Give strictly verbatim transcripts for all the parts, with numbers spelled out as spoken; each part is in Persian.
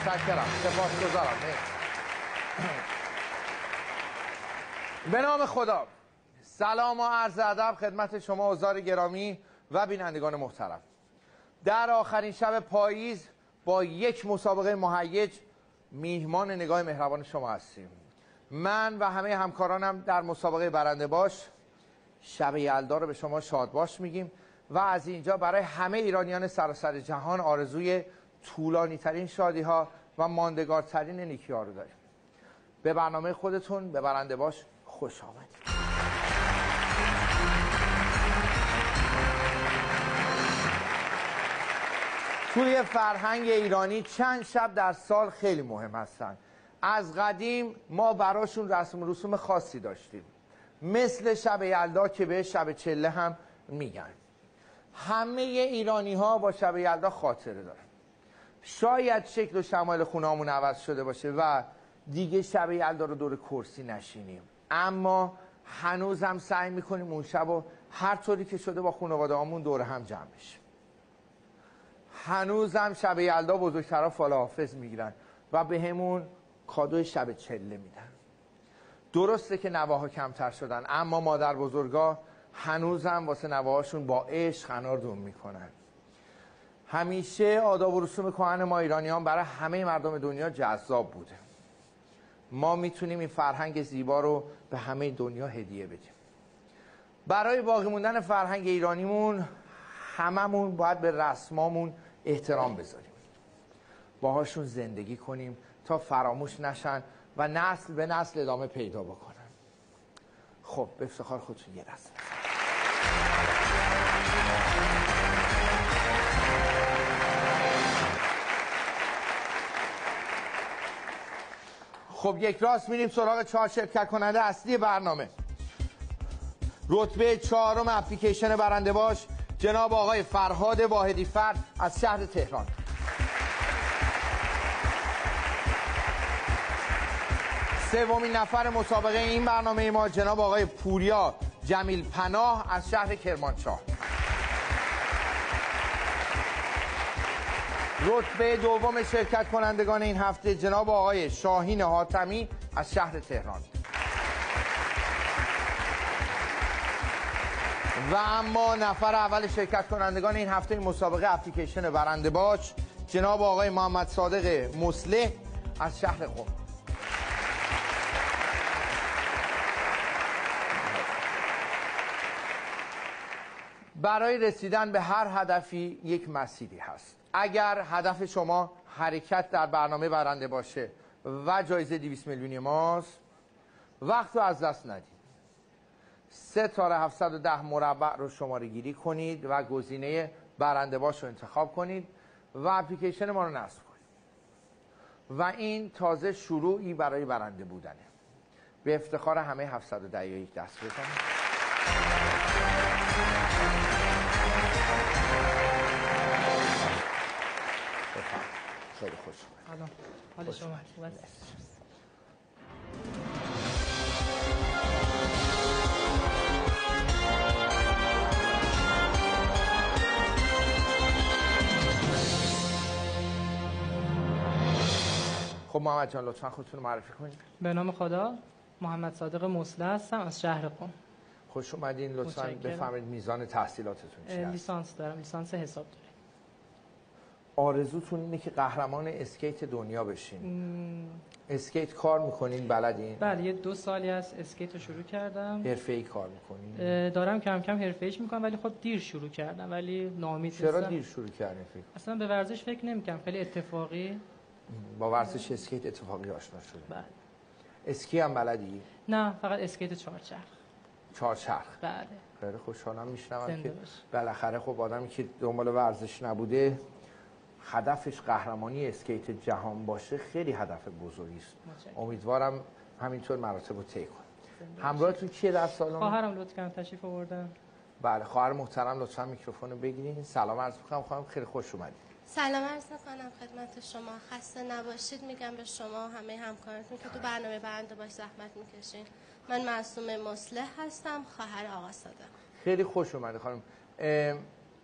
متشکرم، سپاسگزارم. به نام خدا. سلام و عرض ادب خدمت شما حضار گرامی و بینندگان محترم. در آخرین شب پاییز با یک مسابقه مهیج میهمان نگاه مهربان شما هستیم. من و همه همکارانم در مسابقه برنده باش شب یلدا رو به شما شاد باش میگیم و از اینجا برای همه ایرانیان سراسر جهان آرزوی طولانی ترین شادی ها و ماندگارترین نیکی ها رو داریم. به برنامه خودتون به برنده باش خوش آمدید. توی فرهنگ ایرانی چند شب در سال خیلی مهم هستن. از قدیم ما براشون رسم و رسوم خاصی داشتیم، مثل شب یلدا که به شب چله هم میگن. همه ایرانی ها با شب یلدا خاطره دارن. شاید شکل و شمایل خونه‌هامون عوض شده باشه و دیگه شب یلدا رو دور کرسی نشینیم، اما هنوز هم سعی میکنیم اون شب رو هر طوری که شده با خانواده هامون دور هم جمع بشیم. هنوز هم شب یلدا بزرگترها فال حافظ میگیرن و به همون کادوی شب چله میدن. درسته که نواها کمتر شدن، اما مادر بزرگا هنوز هم واسه نواهاشون با عشق انار دون میکنن. همیشه آداب و رسوم کهن ما ایرانیان برای همه مردم دنیا جذاب بوده. ما میتونیم این فرهنگ زیبا رو به همه دنیا هدیه بدیم. برای باقی موندن فرهنگ ایرانیمون هممون باید به رسمامون احترام بذاریم، باهاشون زندگی کنیم تا فراموش نشن و نسل به نسل ادامه پیدا بکنن. خب به افتخار خودتون یه رسم. خب یک راست میریم سراغ چهار شرکت کننده اصلی برنامه. رتبه چهارم اپلیکیشن برنده باش جناب آقای فرهاد واحدی فرد از شهر تهران. سومین نفر مسابقه این برنامه ما جناب آقای پوریا جمیل پناه از شهر کرمانشاه. رتبه دوم شرکت کنندگان این هفته جناب آقای شاهین حاتمی از شهر تهران. و اما نفر اول شرکت کنندگان این هفته مسابقه اپلیکیشن برنده باش جناب آقای محمد صادق مصلح از شهر قم. برای رسیدن به هر هدفی یک مسیری هست. اگر هدف شما حرکت در برنامه برنده باشه و جایزه دویست میلیونی ماست، وقت رو از دست ندید. سه تار هفتصد و ده مربع رو شماره گیری کنید و گزینه برنده باش رو انتخاب کنید و اپلیکیشن ما رو نصب کنید و این تازه شروعی برای برنده بودنه. به افتخار همه هفتصد و ده یک دست بزنید. خیلی خوش سلام، حال شما خوبه؟ خب محمد جان لطفا خودتون رو معرفی کنید. به نام خدا، محمد صادق مصلح هستم از شهر قم. خوش اومدین. لطفا بفرمایید میزان تحصیلاتتون چی هست؟ لیسانس دارم، لیسانس حسابداری. آرزوتون اینه که قهرمان اسکیت دنیا بشین؟ م... اسکیت کار میکنین؟ بلدین؟ بله، یه دو سالی از اسکیت رو شروع کردم. حرفه‌ای کار میکنین؟ دارم کم کم حرفه‌ایش میکنم، ولی خب دیر شروع کردم، ولی ناامید نیستم. چرا دیر شروع کردین فکر؟ اصلا به ورزش فکر نمی‌کردم، خیلی اتفاقی با ورزش اسکیت اتفاقی آشنا شدم. بله. اسکی هم بلدی؟ نه، فقط اسکیت چهارچرخ. چهارچرخ. بله. خیلی خوشحالم میشنوم که بالاخره خب آدمی که دنبال ورزش نبوده هدفش قهرمانی اسکیت جهان باشه خیلی هدف بزرگی است. امیدوارم همینطور مراتب رو طی کنید. همراهتون کیه در سالن؟ خواهرم لطف کردن تشریف آوردن. بله خواهر محترم لطفا میکروفون رو بگیرین. سلام عرض می‌کنم خانم، خیلی خوش اومدید. سلام عرض می‌کنم خدمت شما. خسته نباشید میگم به شما و همه همکارانتون که تو برنامه برنده باش زحمت میکشین. من معصومه مصلح هستم، خواهر آقا صادق. خیلی خوش اومدید خانم.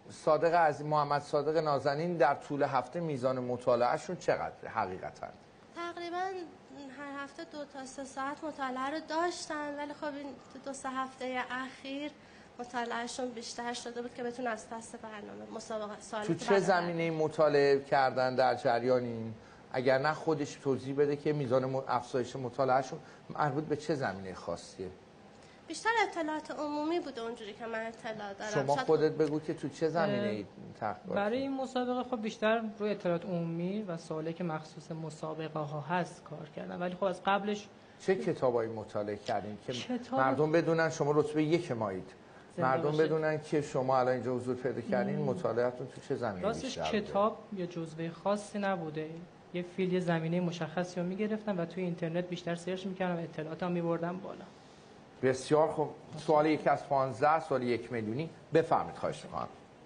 صادق از محمد صادق نازنین در طول هفته میزان مطالعهشون چقدره حقیقتا؟ تقریبا هر هفته دو تا سه ساعت مطالعه رو داشتن، ولی خب این دو سه هفته اخیر مطالعهشون بیشتر شده بود که بتون از پس برنامه مسابقه سال تو چه زمینه مطالعه کردن در جریانین؟ اگر نه خودش توضیح بده که میزان افزایش مطالعهشون مربوط به چه زمینه خاصیه؟ بیشتر اطلاعات عمومی بوده اونجوری که من اطلاع دارم. شما خودت بگو که تو چه زمینه تحقیقات؟ برای این مسابقه خب بیشتر روی اطلاعات عمومی و سوالی که مخصوص مسابقه ها هست کار کردم، ولی خب از قبلش چه کتابایی مطالعه کردین که کتاب... مردم بدونن شما رتبه یک مایید، مردم باشه. بدونن که شما الان اینجا حضور پیدا کردین مطالعاتون تو چه زمینه راستش بیشتر کتاب یا جزوه خاصی نبوده، یه فیل یه زمینه مشخصی رو میگرفتم و توی اینترنت بیشتر سرچ میکردم و اطلاعاتم میبردم بالا. بسیار خوب. سوال یک از پانزده، سوال یک میلیونی. بفرمید خواهش میکنم.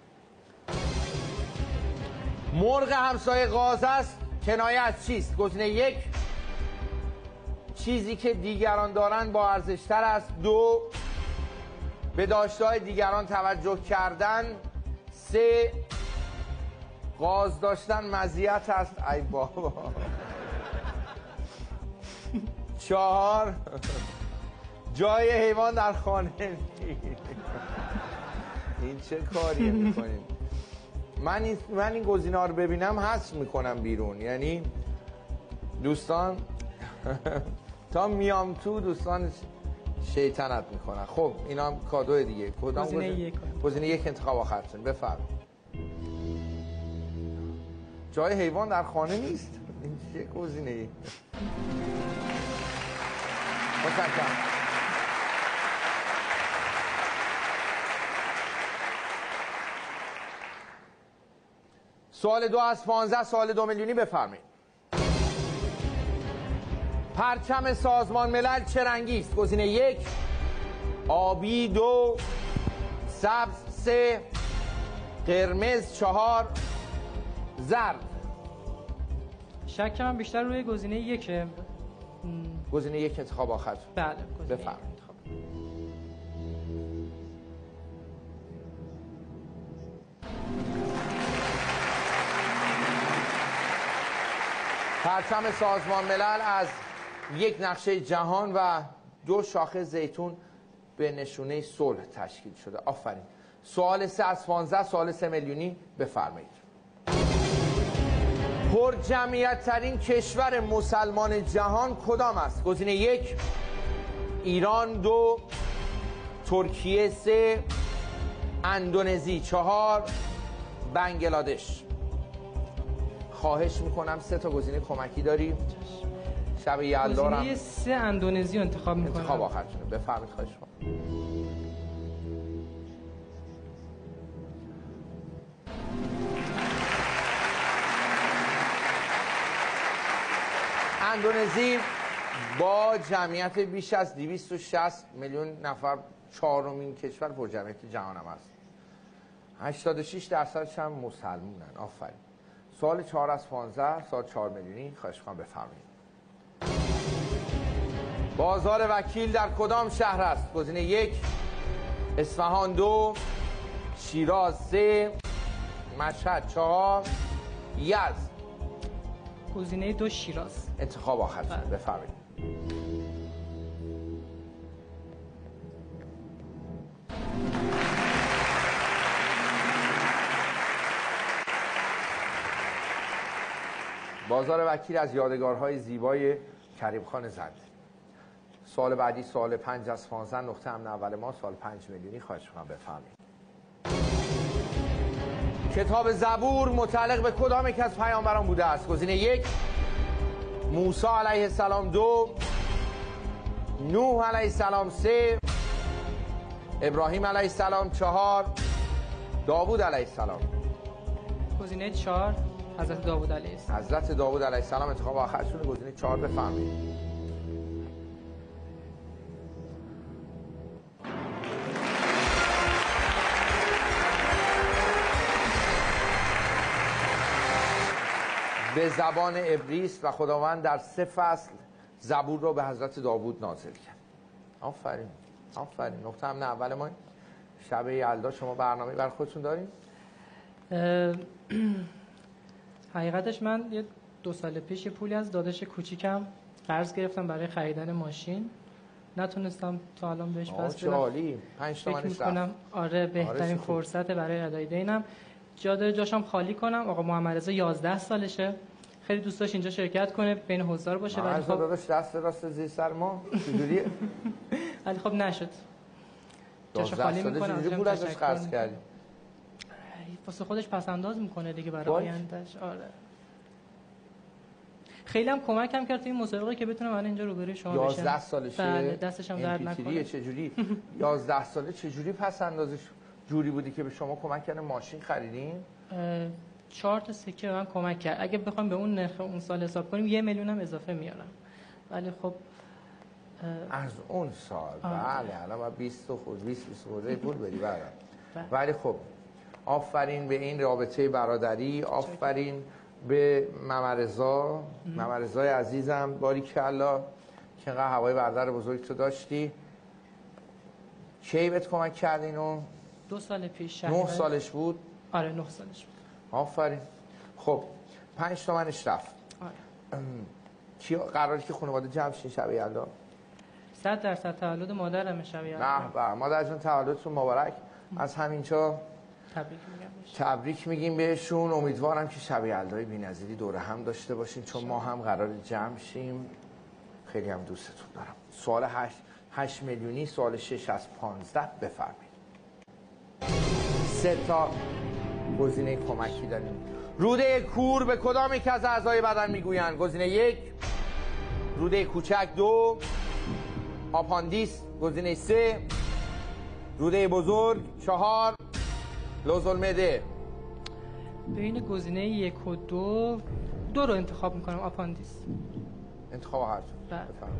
مرغ همسایه غاز است کنایه از چیست؟ گزینه یک چیزی که دیگران دارند با ارزشتر است. دو به داشته‌های دیگران توجه کردن. سه غاز داشتن مزیت است. ای بابا. چهار جای حیوان در خانه نیست. این چه کاریه میکنیم؟ من این من این گزینه‌ها رو ببینم حذف میکنم بیرون. یعنی دوستان تا میام تو دوستان شیطنت میکنن. خب اینا هم کادو دیگه. کدام گزینه یک گزینه یک انتخاب آخرتون. بفرمایید. جای حیوان در خانه نیست. این چه گزینه‌ای؟ متشکرم. سوال دو از پانزده، سوال دو میلیونی. بفرمایید. پرچم سازمان ملل چه رنگی است؟ گزینه یک آبی، دو سبز، سه قرمز، چهار زرد. شک من بیشتر روی گزینه یکه. گزینه یک انتخاب آخر. بله. بفرمایید. پرچم سازمان ملل از یک نقشه جهان و دو شاخه زیتون به نشونه صلح تشکیل شده. آفرین. سوال سه از پانزده، سوال سه میلیونی. بفرمایید. پر جمعیت ترین کشور مسلمان جهان کدام است؟ گزینه یک ایران، دو ترکیه، سه اندونزی، چهار بنگلادش. خواهش میکنم سه تا گزینه کمکی داریم. شب یلدا گزینه سه اندونزی انتخاب میکنم. انتخاب آخرتونه. بفرمایید. خواهش میکنم. اندونزی با جمعیت بیش از دویست و شصت میلیون نفر چهارمین کشور پر جمعیت جهان هم است. هشتاد و شش درصدش هم مسلمونن. آفرین. سوال چهار از پانزده، سوال چهار میلیونی. خواهش می‌کنم بفرمایید. بازار وکیل در کدام شهر است؟ گزینه یک اصفهان، دو شیراز، سه مشهد، چهار یزد. گزینه دو شیراز. انتخاب آخرتون. بفرمایید. بازار وکیل از یادگارهای زیبای کریم خان زند. سوال بعدی سوال پنج از پانزده، نقطه امن اول ما، سوال پنج میلیونی. خواهش می‌کنم بفرمایید. کتاب زبور متعلق به کدام یک از پیامبران بوده است؟ گزینه یک موسی علیه السلام، دو نوح علیه السلام، سه ابراهیم علیه السلام، چهار داوود علیه السلام. گزینه چهار حضرت داوود علیه السلام. حضرت داوود علیه السلام انتخاب آخرشون. گزینه چهار. بفرمایید. به زبان عبری است و خداوند در سه فصل زبور رو به حضرت داوود نازل کرد. آفرین. آفرین. نقطه امن اول ما. شب یلدا شما برنامه بر خودتون دارین؟ حقیقتش من یه دو سال پیش یه پولی از داداش کوچیکم قرض گرفتم برای خریدن ماشین، نتونستم تا الان بهش پس بدم. چه عالی. پنج فکر تومنش میکنم آره بهترین آره فرصت برای ادای دینم. جا داره جاشم خالی کنم. آقا محمد رضا یازده سالشه، خیلی دوست داشت اینجا شرکت کنه، بین حضار باشه، ولی خب داداش دست راست زیر سر ما چجوریه؟ ولی خب نشد. جاشو خالی میکنم. چجوری پول ازش قرض کردی؟ واسه خودش پس انداز میکنه دیگه برای آیندهش. آره خیلی هم کمکم کرد تو این مسابقه که بتونم الان اینجا روبروی شما بشم. یازده سالشه. بله دستش هم درد نکنه. چجوری یازده ساله چجوری پس اندازش جوری بودی که به شما کمک کنه ماشین خریدین؟ چهار تا سکه به من کمک کرد. اگه بخوام به اون نرخ اون سال حساب کنیم یه میلیون هم اضافه میارم. ولی خب از اون سال بله الان ما بیست خورده بیست بیست خورده پول بدی برام. ولی خب آفرین به این رابطه برادری، آفرین به ممرزا ممرزای عزیزم، باریکلا که انقدر هوای برادر بزرگ تو داشتی. کی بهت کمک کرد اینو؟ دو سال پیش. نه سالش بود؟ آره نه سالش بود. آفرین. خب پنج تومنش رفت. آره. کی قراری که خانواده جمع شین شب یلدا؟ صد درصد تولد مادرم شب یلدا. نه به مادر جون تولدتون مبارک. از همینجا تبریک میگم بهش. تبریک میگیم بهشون. امیدوارم که شب یلدای بی‌نظیری دوره هم داشته باشین چون ما هم قرار جمع شیم. خیلی هم دوستتون دارم. سوال هشت هشت میلیونی، سوال شش از پانزده بفرمایید. سه تا گزینه کمکی داریم. روده کور به کدام یک از اعضای بدن میگویند؟ گزینه یک روده کوچک، دو آپاندیس، گزینه سه روده بزرگ، چهار لوزالمعده. بین گزینه یک و دو دو رو انتخاب میکنم. آپاندیس. انتخاب هر بله.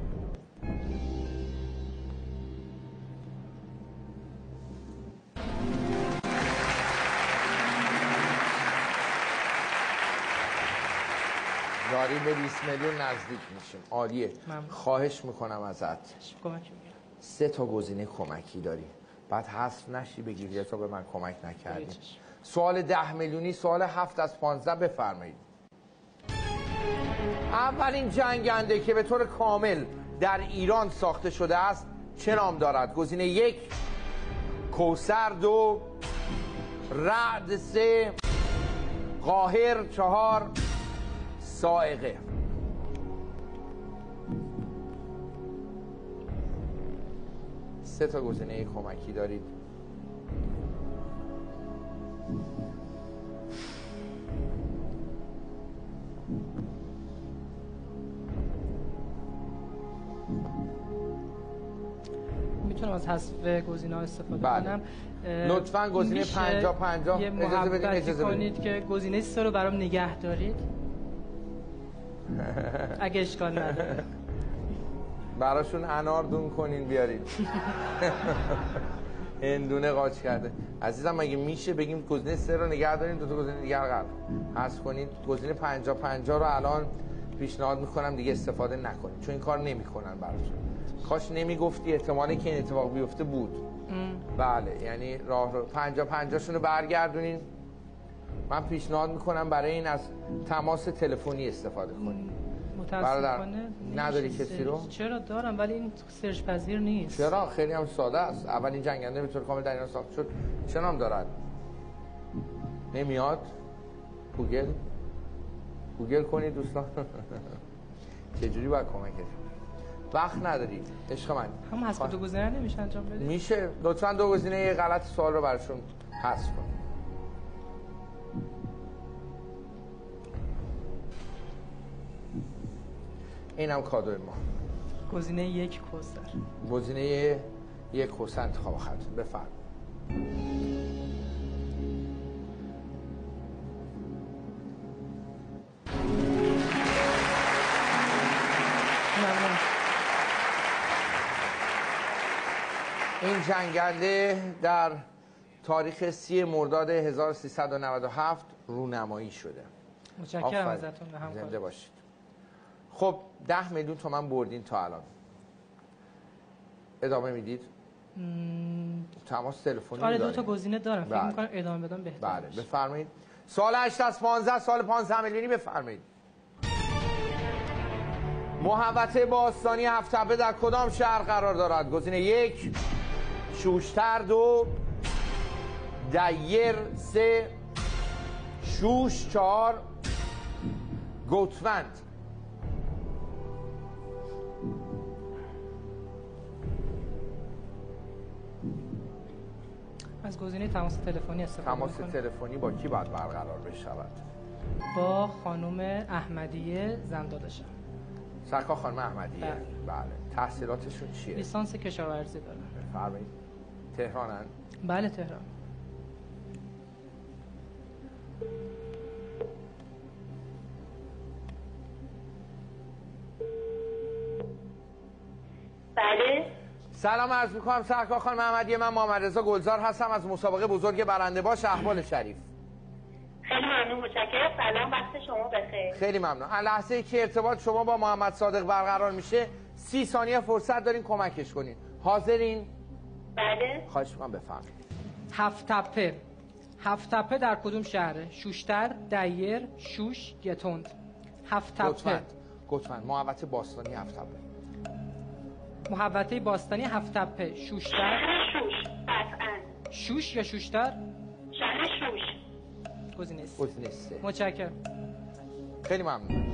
داریم به بیست میلیون نزدیک میشیم. عالیه. ممنون. خواهش میکنم ازت. کمک میگم. سه تا گزینه کمکی داری. بعد حذف نشی بگیری یا تا به من کمک نکردی. سوال ده میلیونی، سوال هفت از پانزده بفرمایید. اولین جنگنده که به طور کامل در ایران ساخته شده است چه نام دارد؟ گزینه یک کوثر، دو رعد، سه قاهر، چهار صاعقه. سه تا گزینه کمکی دارید. میتونم از حذف گزینه‌ها استفاده بله. کنم؟ لطفاً گزینه پنجاه پنجاه اجازه بدین اجازه کنید که گزینه سه رو برام نگه دارید اگه اشکال نداره. براشون انار دون کنین بیارید. هندونه قاچ کرده. عزیزم مگه میشه بگیم گزینه سه رو نگه دارین دو تا گزینه دیگر رو حذف کنید؟ گزینه پنجاه پنجاه رو الان پیشنهاد میکنم دیگه استفاده نکنید چون این کار نمیکنن براتون. کاش نمیگفتی، احتمالی که این اتفاق بیفته بود. ام. بله یعنی راه رو پنجاه پنجاه شون رو برگردونین. من پیشنهاد میکنم برای این از تماس تلفنی استفاده کنید. متاسفانه نداری کسی رو؟ چرا دارم ولی این سرچ پذیر نیست. چرا؟ خیلی هم ساده است. اولین جنگنده به طور کامل در ایران ساخته شد چه نام دارد؟ نمیاد؟ گوگل؟ گوگل کنید دوستان. چجوری باید کمکش؟ وقت نداری عشق من. هم حذف دو گزینه نمیشه انجام بدید؟ میشه. لطفاً دو گزینه غلط سوال رو براشون حذف کن. اینم کادوی ما. گزینه یک کوثر. گزینه یک کوثر انتخاب خودتون بفرمایید. این جنگنده در تاریخ سی مرداد هزار و سیصد و نود و هفت رونمایی شده. متشکرم ازتون. زنده باشید. خب ده میلیون تومان بردین تا الان. ادامه میدید؟ تماس تلفنی آره داریم. دو تا گزینه دارم. فکر بله. می‌کنم ادامه بدم بهتره. بله بفرمایید. سال هشت از پانزده، سال پانزده میلیونی بفرمایید. محوطه باستانی هفت‌تپه در کدام شهر قرار دارد؟ گزینه یک شوشتر، دو دیر، سه شوش، چهار گوتوند. از گزینه تماس تلفنی استفاده تماس می‌کنم. تلفنی با کی باید برقرار بشود؟ با خانم احمدیه زندادشم. سرکار خانم احمدیه. بله. بله. تحصیلاتشون چیه؟ لیسانس کشاورزی دارم. بفرمایید. تهرانن؟ بله تهران. بله. سلام عرض می‌کنم سرکار خانم احمدیه، من محمد رضا گلزار هستم از مسابقه بزرگ برنده باش احوال شریف. خیلی ممنون، متشکرم. سلام، وقت شما بخیر. خیلی ممنون. لحظه ای که ارتباط شما با محمد صادق برقرار میشه سی ثانیه فرصت دارین کمکش کنین. حاضرین؟ بله. خواهش می‌کنم بفرمایید. هفت‌تپه. هفت‌تپه در کدوم شهره؟ شوشتر، دیر، شوش، گتوند. هفت‌تپه. گوتوند. گوتوند. محوطه باستانی هفت‌تپه. محوطه باستانی هفت‌تپه. شوشتر. شهر شوش. قطعاً. شوش یا شوشتر؟ شهر شوش. گزینه سه. گزینه سه. متشکرم. خیلی ممنون.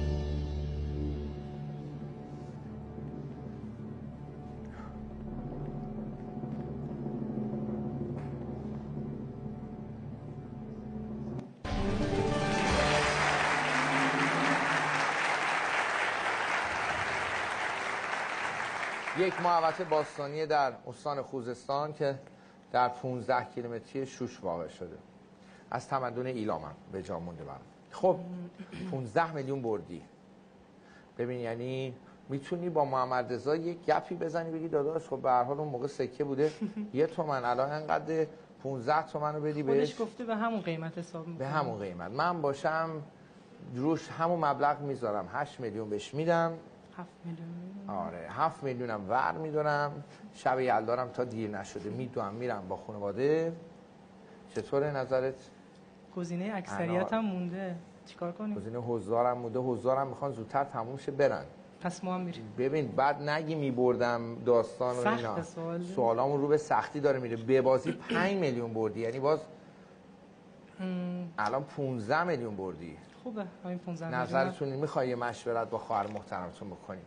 یک محوطه باستانی در استان خوزستان که در پانزده کیلومتری شوش واقع شده. از تمدن ایلامم به جا مونده برام. خب پانزده میلیون بردی. ببین یعنی میتونی با محمد رضا یک گپی بزنی بگی داداش خب به هر حال اون موقع سکه بوده یه تومن، الان انقدر پانزده تومن رو بدی بهش. خودش گفته به همون قیمت حساب میکنه. به همون قیمت. من باشم روش همون مبلغ میذارم، هشت میلیون بهش میدم. هفت میلیون. آره هفت میلیونم ور میدونم، شب یلدارم تا دیر نشده میدونم میرم با خانواده. چطوره نظرت؟ گزینه اکثریت هم مونده، چیکار کنیم؟ گزینه حضارم مونده، حضارم میخوان زودتر تموم شه برن. پس ما هم میریم. ببین بعد نگی میبردم داستان و اینا. سوال سوالامون رو به سختی داره میره. به بازی پنج میلیون بردی، یعنی باز ام... الان پانزده میلیون بردی. خوبه همین پانزده میلیون. نظرتون میخوای یه مشورت با خواهر محترمتون بکنیم؟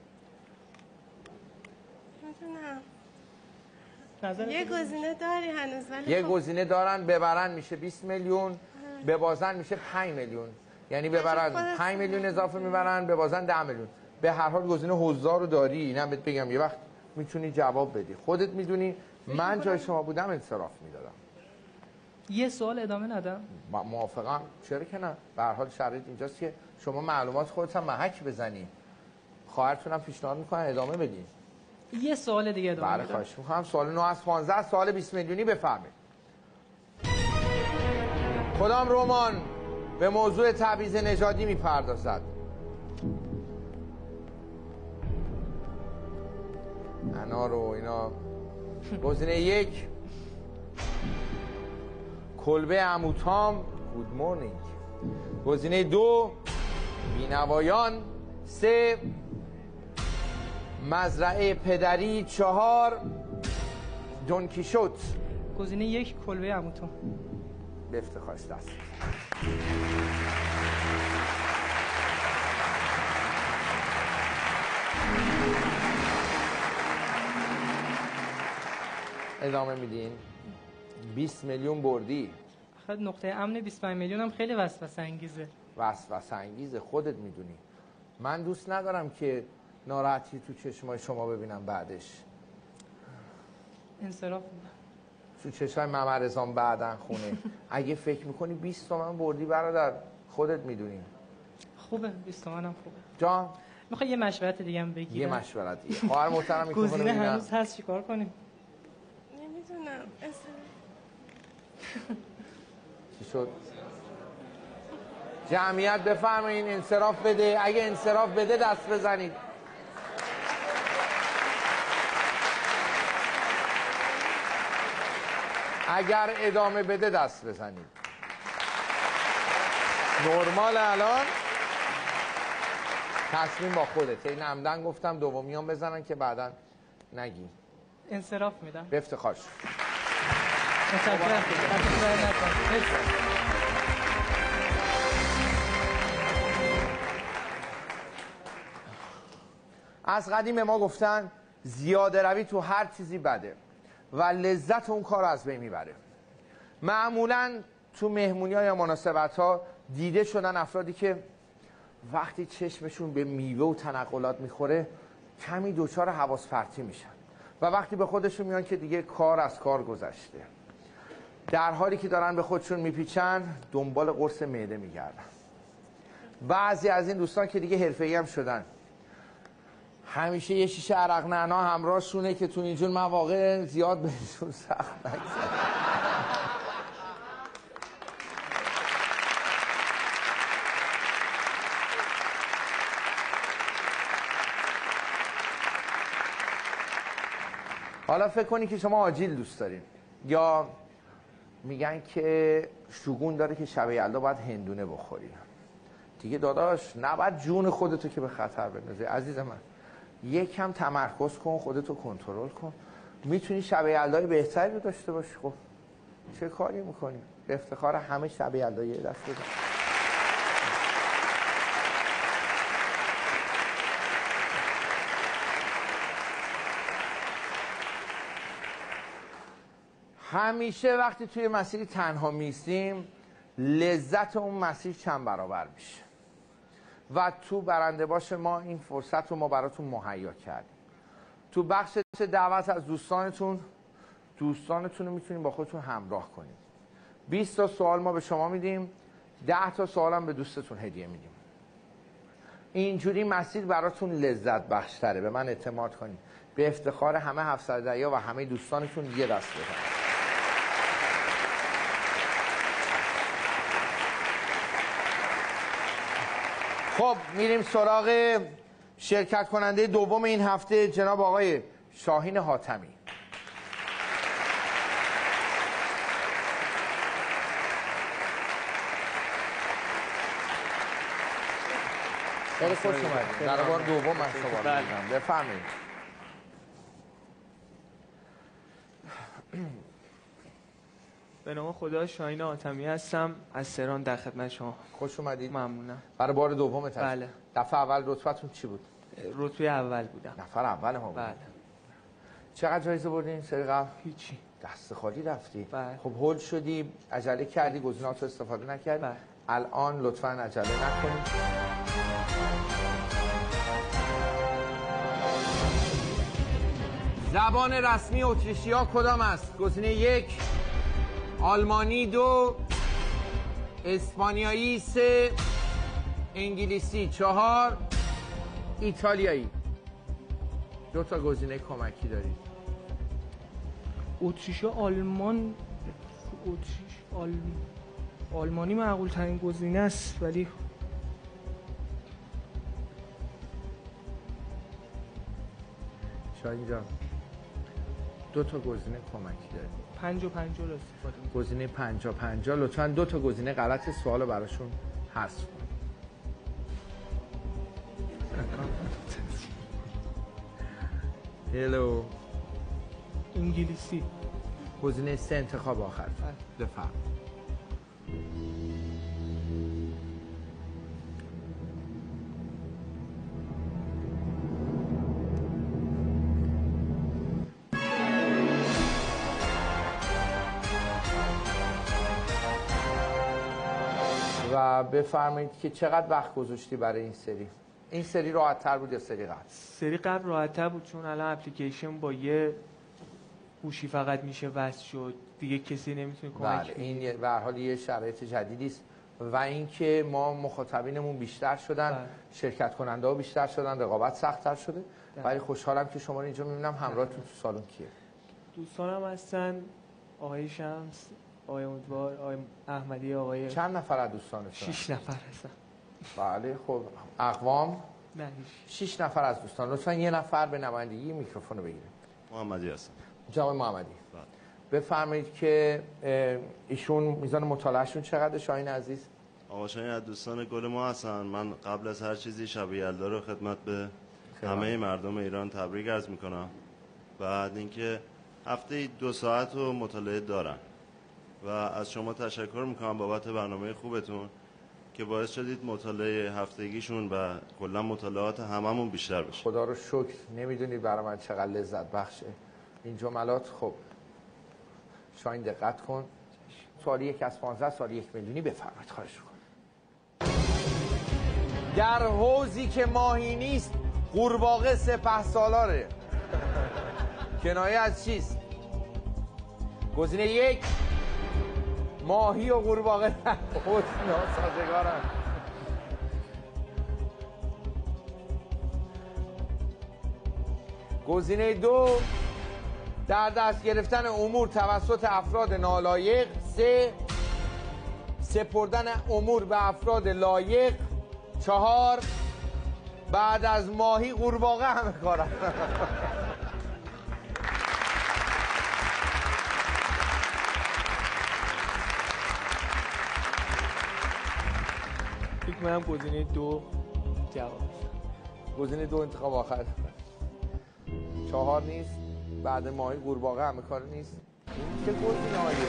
میدونم یه گزینه داری هنوز ولی یه خب... گزینه دارن ببرن میشه بیست میلیون، ببازن میشه پنج میلیون. یعنی ببرن پنج میلیون اضافه میبرن، ببازن ده میلیون. به هر حال گزینه حضار رو داری. اینم بهت بگم یه وقت میتونی جواب بدی. خودت میدونی من جای شما بودم انصراف میدادم. یه سوال ادامه ندم؟ موافقم. چرا که نه؟ به هر حال شرایط اینجاست که شما معلومات خودت هم محک بزنی. خواهرتون هم پیشنهاد میکنن ادامه بدین. یه سوال دیگه ادامه بله بدم. خواهش میکنم. سوال نه از پانزده، سوال بیست میلیونی بفرمایید. کدام رمان به موضوع تبعیض نژادی میپردازد؟ انا رو اینا. گزینه یک کلبه عموتام، گود مورنینگ. گزینه دو بینوایان. سه مزرعه پدری. چهار دونکیشوت. گزینه یک کلبه عموتام. به افتخارش دست. ادامه میدین. بیست میلیون بردی. خب نقطه امن بیست و پنج میلیون هم خیلی وسوسه انگیزه. وسوسه انگیزه، خودت میدونی. من دوست ندارم که ناراحتی تو چشمای شما ببینم بعدش. انصراف تو چشمای محمد رضا بعدن خونه. اگه فکر میکنی بیست تومن بردی برادر خودت میدونی. خوبه بیست تومن هم خوبه. جان میخوای یه مشورت دیگه هم بگیرم؟ یه مشورت دیگه. خواهر محترم میگه گزینه هنوز هست چیکار کنیم؟ نمیدونم. چی شد؟ جمعیت بفرمایین انصراف بده. اگه انصراف بده دست بزنید. اگر ادامه بده دست بزنید. نرمال الان تصمیم با خودت. این عمدن گفتم دومیان بزنن که بعدا نگی. انصراف میدم. به افتخار شد. متشکرم. از قدیم ما گفتن زیاده روی تو هر چیزی بده و لذت اون کار رو از بین میبره. معمولا تو مهمونی ها یا مناسبت ها دیده شدن افرادی که وقتی چشمشون به میوه و تنقلات میخوره کمی دوچار حواس پرتی میشن و وقتی به خودشون میان که دیگه کار از کار گذشته، در حالی که دارن به خودشون میپیچن دنبال قرص معده میگردن. بعضی از این دوستان که دیگه حرفه‌ای هم شدن همیشه یه شیشه عرق نعنا همراهشونه که تو اینجور مواقع زیاد بهشون سخت نگذره. حالا فکر کنی که شما آجیل دوست دارین یا میگن که شگون داره که شب یلدا باید هندونه بخوری. دیگه داداش نباید جون خودتو که به خطر بندازی. عزیز من یکم تمرکز کن، خودتو کنترل کن، میتونی شب یلدای بهتری رو داشته باشی. خب چه کاری میکنی؟ به افتخار همه شب یلدای دست بزن. همیشه وقتی توی مسیری تنها میستیم لذت اون مسیر چند برابر میشه و تو برنده باش ما این فرصت رو ما براتون مهیا کردیم. تو بخش دعوت از دوستانتون دوستانتون رو میتونیم با خودتون همراه کنیم. بیست تا سوال ما به شما میدیم، ده تا سوال هم به دوستتون هدیه میدیم. اینجوری مسیر براتون لذت بخشتره. به من اعتماد کنید. به افتخار همه هفتصد دریا و همه دوستانتون یه دست بزنید. خب میریم سراغ شرکت کننده دوم این هفته، جناب آقای شاهین حاتمی. خیلی خوش اومدید. در بار دوم من شما رو دیدم. بفرمایید. به نام خدا شاهین حاتمی هستم، از تهران در خدمت شما. خوش اومدید. ممنونم. برای بار دوم تشریف. بله. دفعه اول رتبتون چی بود؟ رتبه اول بودم. نفر اول ما بود. بله. چقدر جایزه بردین سری قبل؟ هیچی. دست خالی رفتی. بله. خب هول شدی، عجله کردی، گزینه‌هات رو استفاده نکردی. بله. الان لطفاً عجله نکنید. زبان رسمی اتریشیا کدام است؟ گزینه یک آلمانی، دو اسپانیایی، سه انگلیسی، چهار ایتالیایی. دو تا گزینه کمکی دارید. اتریش آلمان اتریش آل... آلمانی معقول ترین گزینه است ولی شاهین جان دو تا گزینه کمکی دارید. پنج و پنجاه رو استفاده می‌کنم. گزینه پنجاه پنجاه لطفاً دو تا گزینه غلط سوالو براشون حذف کنید. هلو. انگلیسی. گزینه سه انتخاب آخر. بفرم. و بفرمایید که چقدر وقت گذاشتی برای این سری؟ این سری راحت تر بود یا سری قبل؟ سری قبل راحت تر بود چون الان اپلیکیشن با یه گوشی فقط میشه وصل شد، دیگه کسی نمیتونه کمک بله این به هر حال یه شرایط جدیدی است و اینکه ما مخاطبینمون بیشتر شدن، بله. شرکت کننده ها بیشتر شدن، رقابت سخت‌تر شده. بله. ولی خوشحالم که شما رو اینجا میبینم. همراهتون تو سالن کیه؟ دوستانم هستن آقای شمس، آقای امیدوار، آقای احمدی، آقای چند نفر از دوستانتون؟ شش نفر هستن. بله خب اقوام؟ نه هیچ. شش نفر از دوستان. لطفاً یه نفر به نمایندگی میکروفون رو بگیره. محمدی هستم. جناب محمدی. بفرمایید که ایشون میزان مطالعهشون چقدر شاهین عزیز؟ آقا شاهین از دوستان گل ما هستن. من قبل از هر چیزی شب یلدا رو خدمت به همه مردم ایران تبریک عرض میکنم. بعد اینکه هفته دو ساعت رو مطالعه دارن و از شما تشکر میکنم بابت برنامه خوبتون که باعث شدید مطالعه هفتگیشون و کلا مطالعات هممون بیشتر بشه. خدا رو شکر. نمیدونید برای من چقدر لذت بخشه این جملات. خب شاین دقت کن. سوالی یک از پانزده، سوالی یک میلیونی بفرمایید. خواهش میکنم. در حوضی که ماهی نیست قورباغه سپه سالاره. کنایه از چیست؟ گزینه یک ماهی و قورباغه در حوض ناسازگارن. گزینه دو در دست گرفتن امور توسط افراد نالایق. سه سپردن امور به افراد لایق. چهار بعد از ماهی قورباغه همه کارن. فکر کنم گزینه دو جواب. گزینه دو انتخاب آخر. چهار نیست. بعد ماهی قورباغه همه کار نیست. این چه گزینه هاییه؟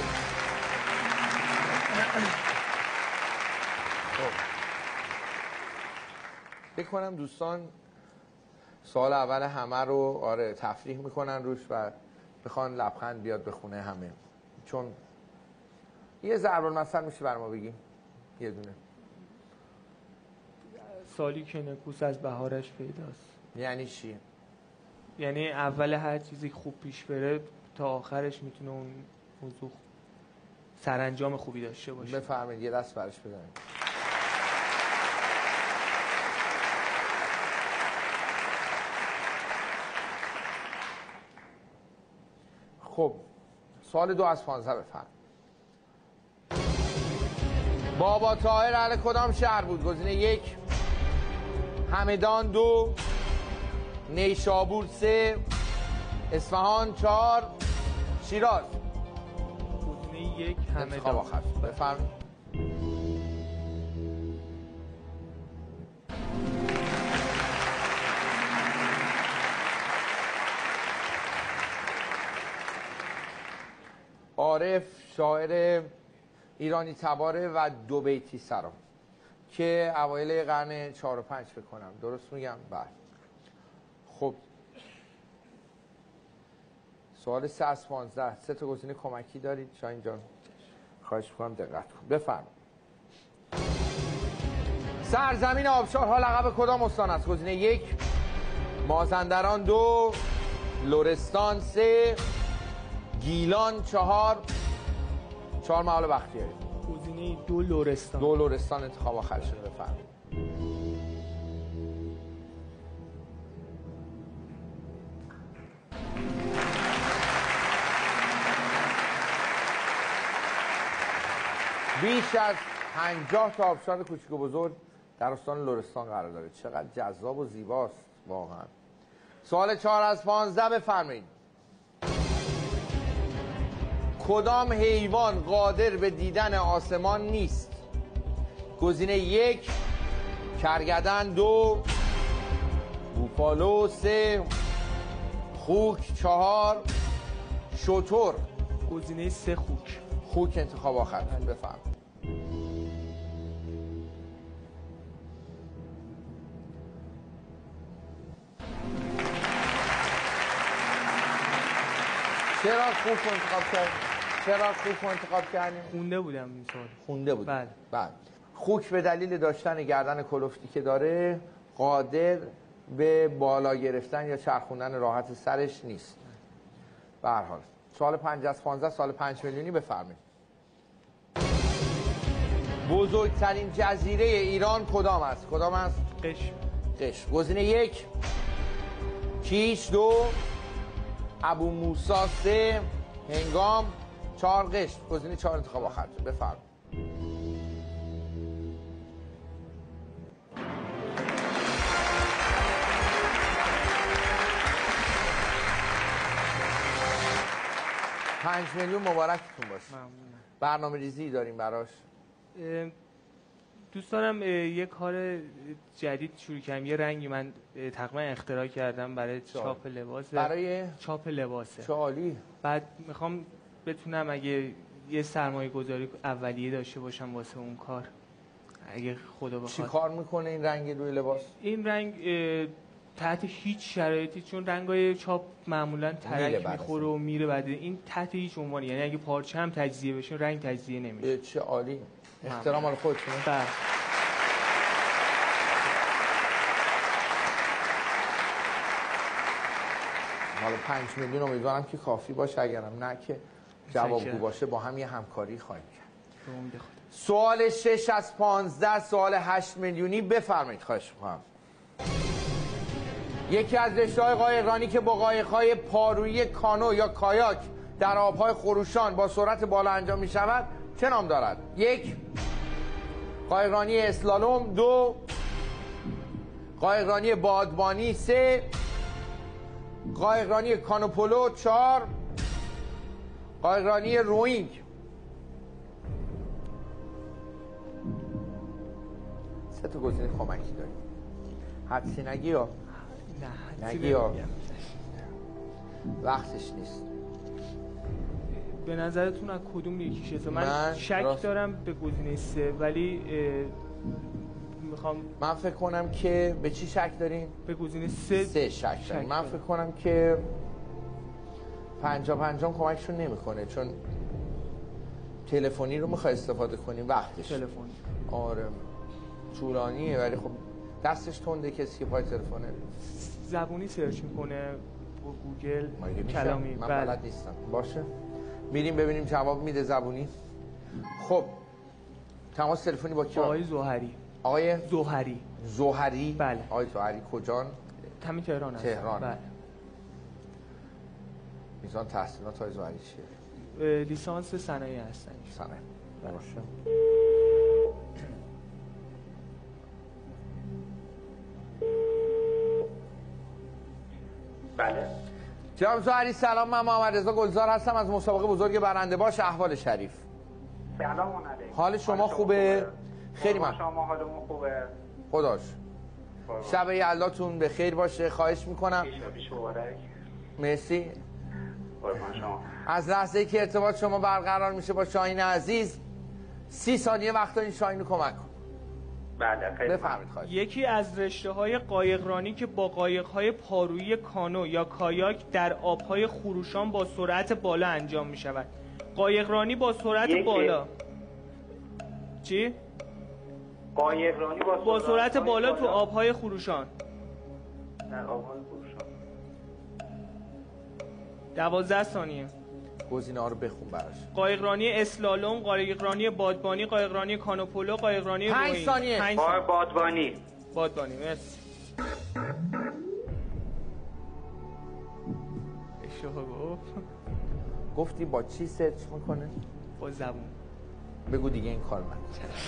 فکر کنم دوستان سال اول همه رو آره تفریح میکنن روش و بخوان لبخند بیاد به خونه همه. چون یه ضرب المثل میشه بر ما بگیم یه دونه. سالی که نکوس از بهارش پیداست. یعنی چی؟ یعنی اول هر چیزی خوب پیش بره تا آخرش میتونه اون موضوع سرانجام خوبی داشته باشه. بفرمایید یه دست برش بزنید. خب سوال دو از پانزده بفرمایید. بابا طاهر اهل کدام شهر بود؟ گزینه یک همدان. دو نیشابور. سه اصفهان. چهار شیراز. گزینه یک انتخاب همدان. آخر بفرمایید. عارف شاعر ایرانی تباره و دو بیتی سرا که اوایل قرن چهار و پنج فکر کنم. درست میگم؟ بله. خب سوال سه از پانزده. سه تا گزینه کمکی دارید شاهین جان؟ خواهش میکنم دقت کن. بفرمایید. سرزمین آبشارها لقب کدام استان است؟ گزینه یک مازندران. دو لرستان. سه گیلان. چهار چهار محال بختیاری. گزینه دو لرستان. دو لرستان انتخاب آخر شده. بفرمایید. بیش از پنجاه تا آبشار کوچک و بزرگ در استان لرستان قرار داره. چقدر جذاب و زیباست واقعا. سوال چهار از پانزده بفرمایید. کدام حیوان قادر به دیدن آسمان نیست؟ گزینه یک کرگدن. دو بوفالو. سه خوک. چهار شتر. گزینه سه خوک. خوک انتخاب آخر. بفهم. چرا خوک انتخاب کردیم؟ چرا خوک انتخاب کردیم؟ خونده بودم این سوال. خونده بود. بله. بله. خوک به دلیل داشتن گردن کلفتی که داره قادر به بالا گرفتن یا چرخوندن راحت سرش نیست. به هر حال سوال پنج از پانزده، سال پنج میلیونی بفرمایید. بزرگترین جزیره ایران کدام است؟ کدام است؟ قشم. قشم. گزینه یک کیش. دو ابو موسی. سه هنگام. چهار قشم. گزینه چهار انتخاب آخر. بفرمایید. پنج میلیون مبارکتون باشه. ممنونم. برنامه ریزی داریم براش؟ دوست دارم یه کار جدید شروع کنم. یه رنگی من تقریبا اختراع کردم برای چاپ لباس. برای چاپ لباسه. چه عالی. بعد میخوام بتونم اگه یه سرمایه گذاری اولیه داشته باشم واسه اون کار، اگه خدا بخواد. چی کار میکنه این رنگ روی لباس؟ این رنگ تحت هیچ شرایطی، چون رنگای چاپ معمولا ترک میخوره و میره بعد، این تحت هیچ عنوانی، یعنی اگه پارچه هم تجزیه بشه رنگ تجزیه نمیشه. چه عالی. احترام مال خودتونه. بله. حالا پنج میلیون امیدوارم که کافی باشه، اگرم نه که جوابگو باشه با هم یه همکاری خواهیم کرد. سوال شش از پانزده، سوال هشت میلیونی. بفرمایید. خواهش می‌کنم. یکی از رشته‌های قایقرانی که با قایق‌های پارویی کانو یا کایاک در آب‌های خروشان با سرعت بالا انجام می‌شود چه نام دارد؟ یک، قایقرانی اسلالوم. دو، قایقرانی بادبانی. سه، قایقرانی کانوپولو. چهار، قایقرانی روینگ. سه تا گزینه کمکی داریم. حدسی نگی یا نه نگی یا وقتش نیست. به نظرتون از کدوم یکیشه؟ من, من شک راست... دارم به گزینه سه، ولی میخوام من فکر کنم که به چی شک دارین؟ به گزینه سه سه شک داریم. من فکر کنم که پنجا پنجام کمکشون نمیکنه، چون تلفنی رو میخوای استفاده کنیم وقتش. تلفنی. آره طولانیه ولی خب دستش تنده کسی که پای تلفنه. زبونی سرچ میکنه با گوگل کلامی. من بلد نیستم. باشه میریم ببینیم جواب میده زبونی. خب تماس تلفنی با کی؟ آقای زوهری. آقای زوهری. زوهری. بله. آقای زوهری کجان؟ همین تهران هست. تهران. بله. میزان تحصیلات آقای زوهری چیه؟ لیسانس صنایع هستن. صنایع. باشه. بله. جناب زوهری سلام، من محمد رضا گلزار هستم از مسابقه بزرگ برنده باش احوال شریف. سلام علیکم. حال شما خوبه؟ خوبه؟ خیلی من. شما حالمون خوبه؟ خداش. شب یلداتون به خیر باشه. خواهش میکنم. مرسی. شما. از لحظه که ارتباط شما برقرار میشه با شاهین عزیز سی ثانیه وقت دارین شاهین رو کمک کن. بله خیلی بفرمایید. خواهش. یکی از رشته‌های قایقرانی که با قایق‌های پارویی کانو یا کایاک در آب‌های خروشان با سرعت بالا انجام می‌شود. قایقرانی با سرعت یکی. بالا. چی؟ قایقرانی با سرعت, با سرعت بالا, بالا تو آب‌های خروشان. در آب‌های خروشان. دوازده ثانیه. گزینه‌ها رو بخون براش. قایقرانی اسلالوم، قایقرانی بادبانی، قایقرانی کانوپولو، قایقرانی روینگ. پنج ثانیه. پنج ثانیه. بادبانی. بادبانی. مرسی. اشتباه گفت. گفتی با چی سرچ میکنه؟ با زبون. بگو دیگه این کار من.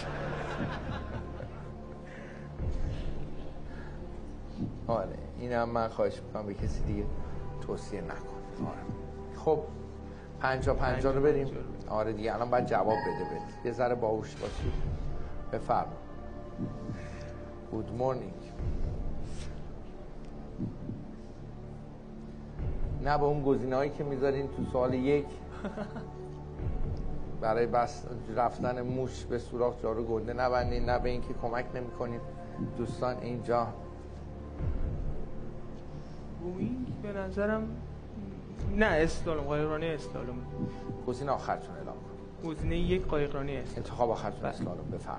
آره اینم من خواهش میکنم به کسی دیگه توصیه نکن. آره. خب پنجا پنجا رو بریم. آره دیگه الان باید جواب بده بده. یه ذره باهوش باشی. بفرما. گود مورنینگ. نه با اون گزینه‌هایی که میذارین تو سوال یک برای بس رفتن موش به سوراخ جارو گنده نبندین، نه به این که کمک نمی‌کنین دوستان اینجا. روینگ به نظرم نه، اسلالوم، قایقرانی اسلالوم. گزینه آخرتون اعلام کن. گزینه یک قایقرانی اسلالوم. انتخاب آخرتون اسلالوم. بفرم.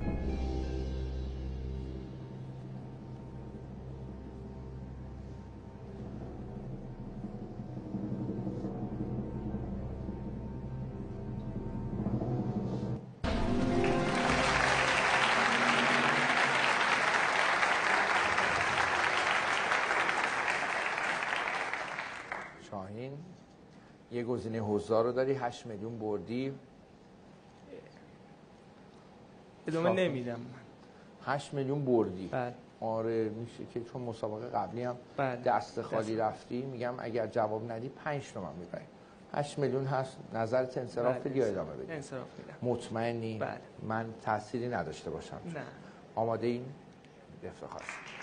شاهین یه گزینه حوزه رو داری، هشت میلیون بردی. ادامه نمیدم. هشت میلیون بردی. بله. آره میشه که چون مسابقه قبلی هم بله. دست خالی دست. رفتی. میگم اگر جواب ندی پنج تومن میبری. هشت میلیون هست. نظرت انصراف بدی یا ادامه بدی؟ انصراف میدم. مطمئنی؟ بله. من تأثیری نداشته باشم؟ نه. آماده این؟ افتخار.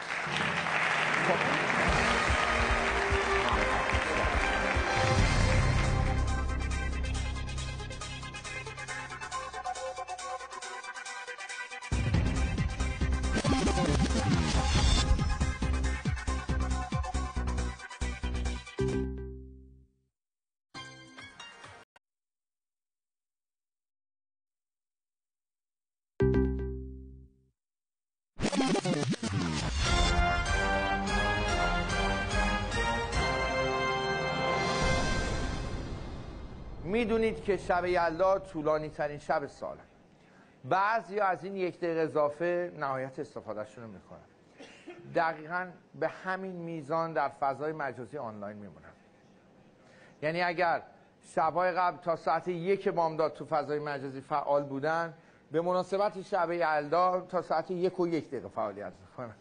میدونید که شب یلدا طولانی ترین شب ساله. بعضی از این یک دقیقه اضافه نهایت استفادهشون رو میکنن. دقیقاً به همین میزان در فضای مجازی آنلاین میمونن. یعنی اگر شبهای قبل تا ساعت یک بامداد تو فضای مجازی فعال بودن، به مناسبت شب یلدا تا ساعت یک و یک دقیقه فعالیت میکنن.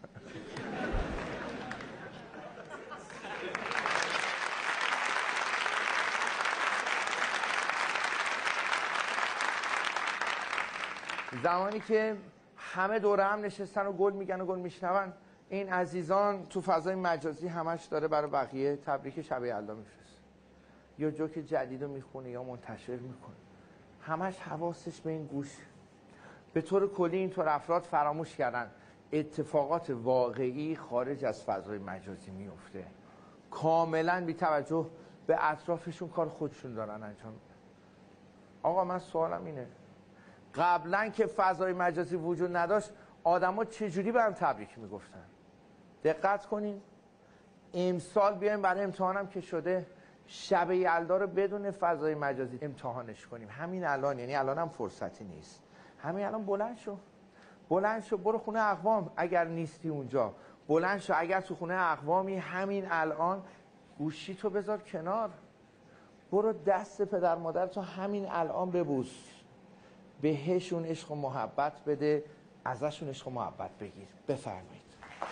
زمانی که همه دوره هم نشستن و گل میگن و گل میشنون، این عزیزان تو فضای مجازی همش داره برای بقیه تبریک شب یلدا میفرسته، یا جوک جدید رو میخونه یا منتشر میکنه، همش حواسش به این گوش. به طور کلی اینطور افراد فراموش کردن اتفاقات واقعی خارج از فضای مجازی میفته، کاملا بی توجه به اطرافشون کار خودشون دارن انجام میدن. آقا من سوالم اینه، قبلا که فضای مجازی وجود نداشت آدما چجوری به هم تبریک میگفتن؟ دقت کنین. امسال بیایم برای امتحانم که شده شب یلدا رو بدون فضای مجازی امتحانش کنیم. همین الان، یعنی الان هم فرصتی نیست، همین الان بلند شو بلند شو برو خونه اقوام اگر نیستی اونجا، بلند شو اگر تو خونه اقوامی همین الان گوشی تو بذار کنار، برو دست پدر مادر تو همین الان ببوس، بهشون عشق و محبت بده، ازشون عشق و محبت بگیر. بفرمایید.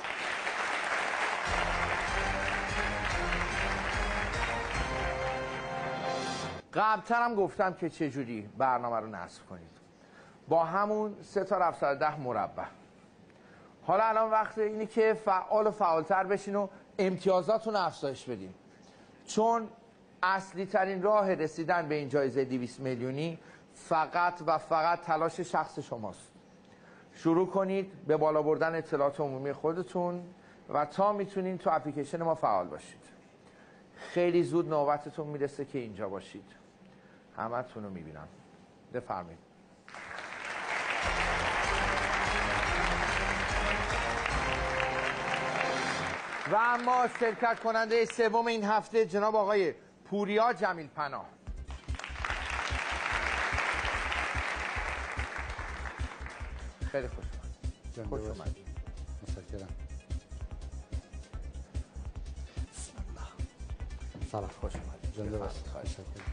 قبلتر هم گفتم که چجوری برنامه رو نصب کنید، با همون سه تا رفت سر ده مربع. حالا الان وقت اینی که فعال و فعالتر بشین و امتیازاتون افزایش بدین، چون اصلی ترین راه رسیدن به این جایزه دویست میلیونی فقط و فقط تلاش شخص شماست. شروع کنید به بالا بردن اطلاعات عمومی خودتون و تا میتونین تو اپلیکیشن ما فعال باشید. خیلی زود نوبتتون میرسه که اینجا باشید. همتون رو میبینم. بفرمایید. و اما شرکت کننده سوم این هفته جناب آقای پوریا جمیل پناه. خیلی خوش اومد. خوش اومد. متشکرم. بسم الله. سلام. خوش اومد. زنده باشید. متشکرم.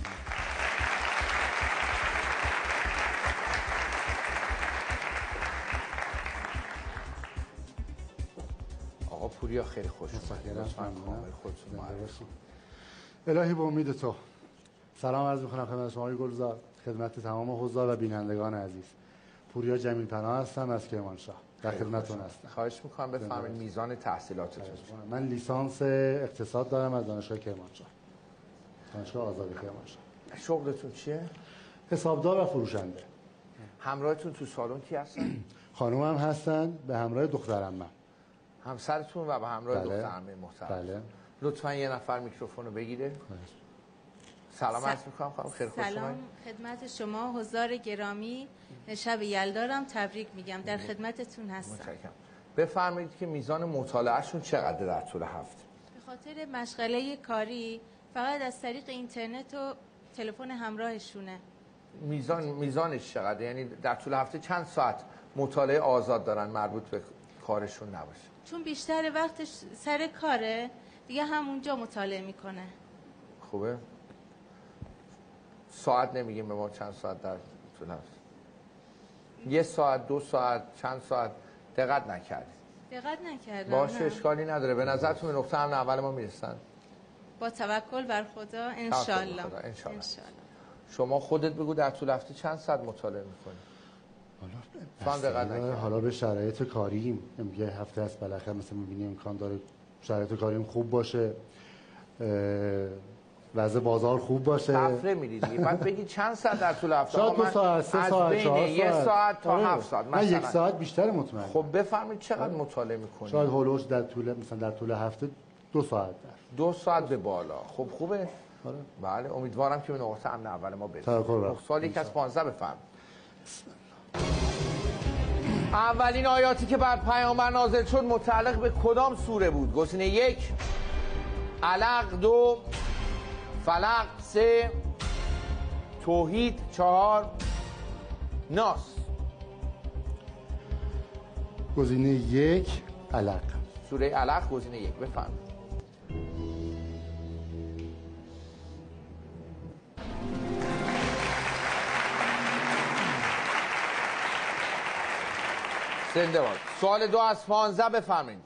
آقا پوریا خیلی خوش اومد. متشکرم. خودتون معرفی. الهی به امید تو. سلام عرض می‌کنم خدمت شما گلزار، خدمت تمام حضار و بینندگان عزیز. پوریا جمیل پناه هستم از کرمانشاه. در خدمتتون هستم. خواهش می‌کنم بفرمایید میزان تحصیلاتتون. من لیسانس اقتصاد دارم از دانشگاه کرمانشاه. دانشگاه آزاد کرمانشاه. شغلتون چیه؟ حسابدار و فروشنده. همراهتون تو سالن کی هستن؟ خانومم هستن به همراه دخترم من. همسرتون و به همراه بله. دخترم محترم. بله. لطفاً یه نفر میکروفون رو بگیره. سلام عرض می‌کنم خانم، خیلی خوش اومدید. سلام خدمت شما حضار گرامی، شب یلدارم تبریک میگم، در خدمتتون هستم. متشکرم. بفرمایید که میزان مطالعهشون چقدر در طول هفته؟ به خاطر مشغله کاری فقط از طریق اینترنت و تلفن همراهشونه. میزان میزانش چقدر؟ یعنی در طول هفته چند ساعت مطالعه آزاد دارن مربوط به کارشون نباشه؟ چون بیشتر وقتش سر کاره دیگه همونجا مطالعه میکنه. خوبه؟ ساعت نمیگیم به ما چند ساعت در طول هفته؟ یه ساعت، دو ساعت، چند ساعت؟ دقت نکردید؟ دقت نکردم. باشه اشکالی نداره. به نظرتون به نقطه امن اول ما میرسن؟ با توکل بر خدا انشالله. انشالله. شما خودت بگو در طول هفته چند ساعت مطالعه میکنی؟ حالا حالا به شرایط کاریم یه هفته است بالاخره مثلا میبینی امکان داره شرایط کاریم خوب باشه، وضع بازار خوب باشه، سفره میری دیگه. بعد بگی چند ساعت در طول هفته؟ شاید دو ساعت، سه ساعت، چهار ساعت، یه ساعت تا هفت ساعت مثلا. نه یک ساعت بیشتر مطمئن. خب بفرمایید چقدر مطالعه میکنی؟ شاید هولوش در طول مثلا در طول هفته دو ساعت در. دو ساعت به بالا. خب خوبه؟ آره. بله امیدوارم که به نقطه امن اول ما برسیم. خب سال یک از پانزده بفرمایید. اولین آیاتی که بر پیامبر نازل شد متعلق به کدام سوره بود؟ گزینه یک علق، دو فلق، سه توحید، چهار ناس. گزینه یک علق. سوره علق گزینه یک بفرمایید. زنده باد. سوال دو از پانزده بفرمایید.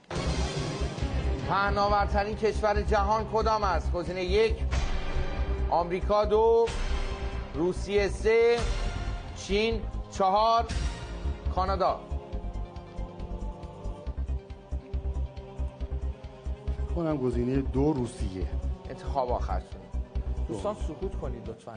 پهناورترین کشور جهان کدام است؟ گزینه یک آمریکا، دو روسیه، سه چین، چهار کانادا. فکر کنم گزینه دو روسیه. انتخاب آخر شد. دوستان سکوت کنید لطفاً.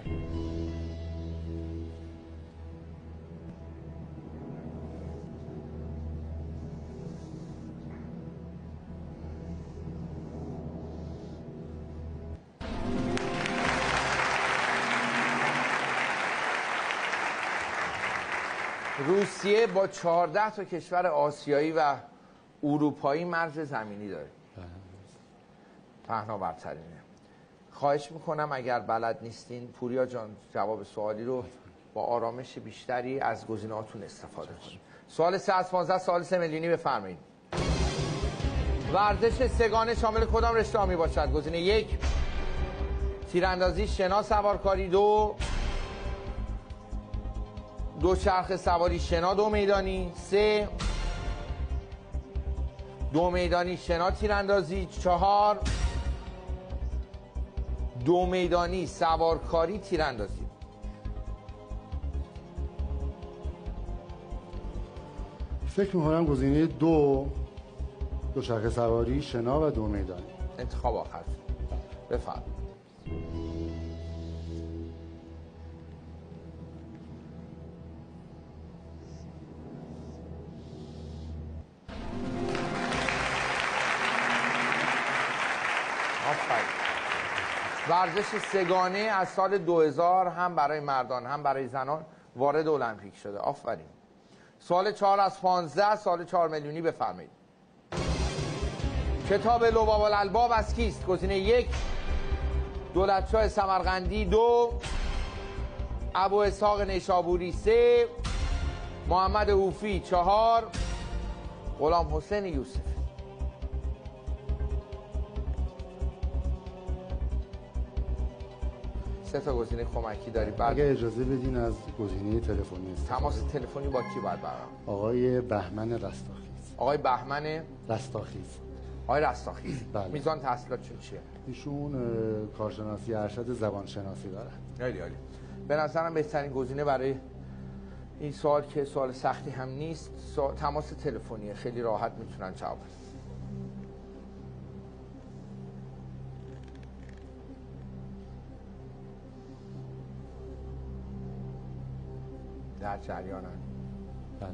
روسیه با چهارده تا کشور آسیایی و اروپایی مرز زمینی داره. پهناورترینه. خواهش میکنم اگر بلد نیستین پوریا جان جواب سوالی رو با آرامش بیشتری از گزینه‌هاتون استفاده کنید. سوال سه از پانزده سوال سه میلیونی بفرمایید. ورزش سگانه شامل کدام رشته ها می باشد؟ گزینه یک تیراندازی، شنا، سوارکاری، دو دو چرخ سواری، شنا دو میدانی، سه دو میدانی، شنا، تیراندازی، چهار دو میدانی، سوارکاری، تیراندازی. فکر میکنم گزینه دو دو چرخ سواری، شنا و دو میدانی. انتخاب آخر بفرمایید. ورزش سگانه از سال دو هزار هم برای مردان هم برای زنان وارد المپیک شده. آفرین. سوال چهار از پانزده سال چهار میلیونی بفرمایید. کتاب لباب الالباب از کیست؟ گزینه یک دولتشاه سمرقندی، دو ابو اسحاق نیشابوری، سه محمد حوفی، چهار غلام حسین یوسفی. سه تا گزینه کمکی داری. بعد اگه اجازه بدین از گزینه تلفنی تماس تلفنی با کی باید برام؟ آقای بهمن رستاخیز. آقای بهمن رستاخیز. آقای رستاخیز. بله. میزان تحصیلاتشون چیه؟ ایشون کارشناسی ارشد زبانشناسی دارن. خیلی عالی. به نظرم بهترین گزینه برای این سوال که سوال سختی هم نیست سوال... تماس تلفنیه. خیلی راحت میتونن جواب بدن. در جریانن. بله.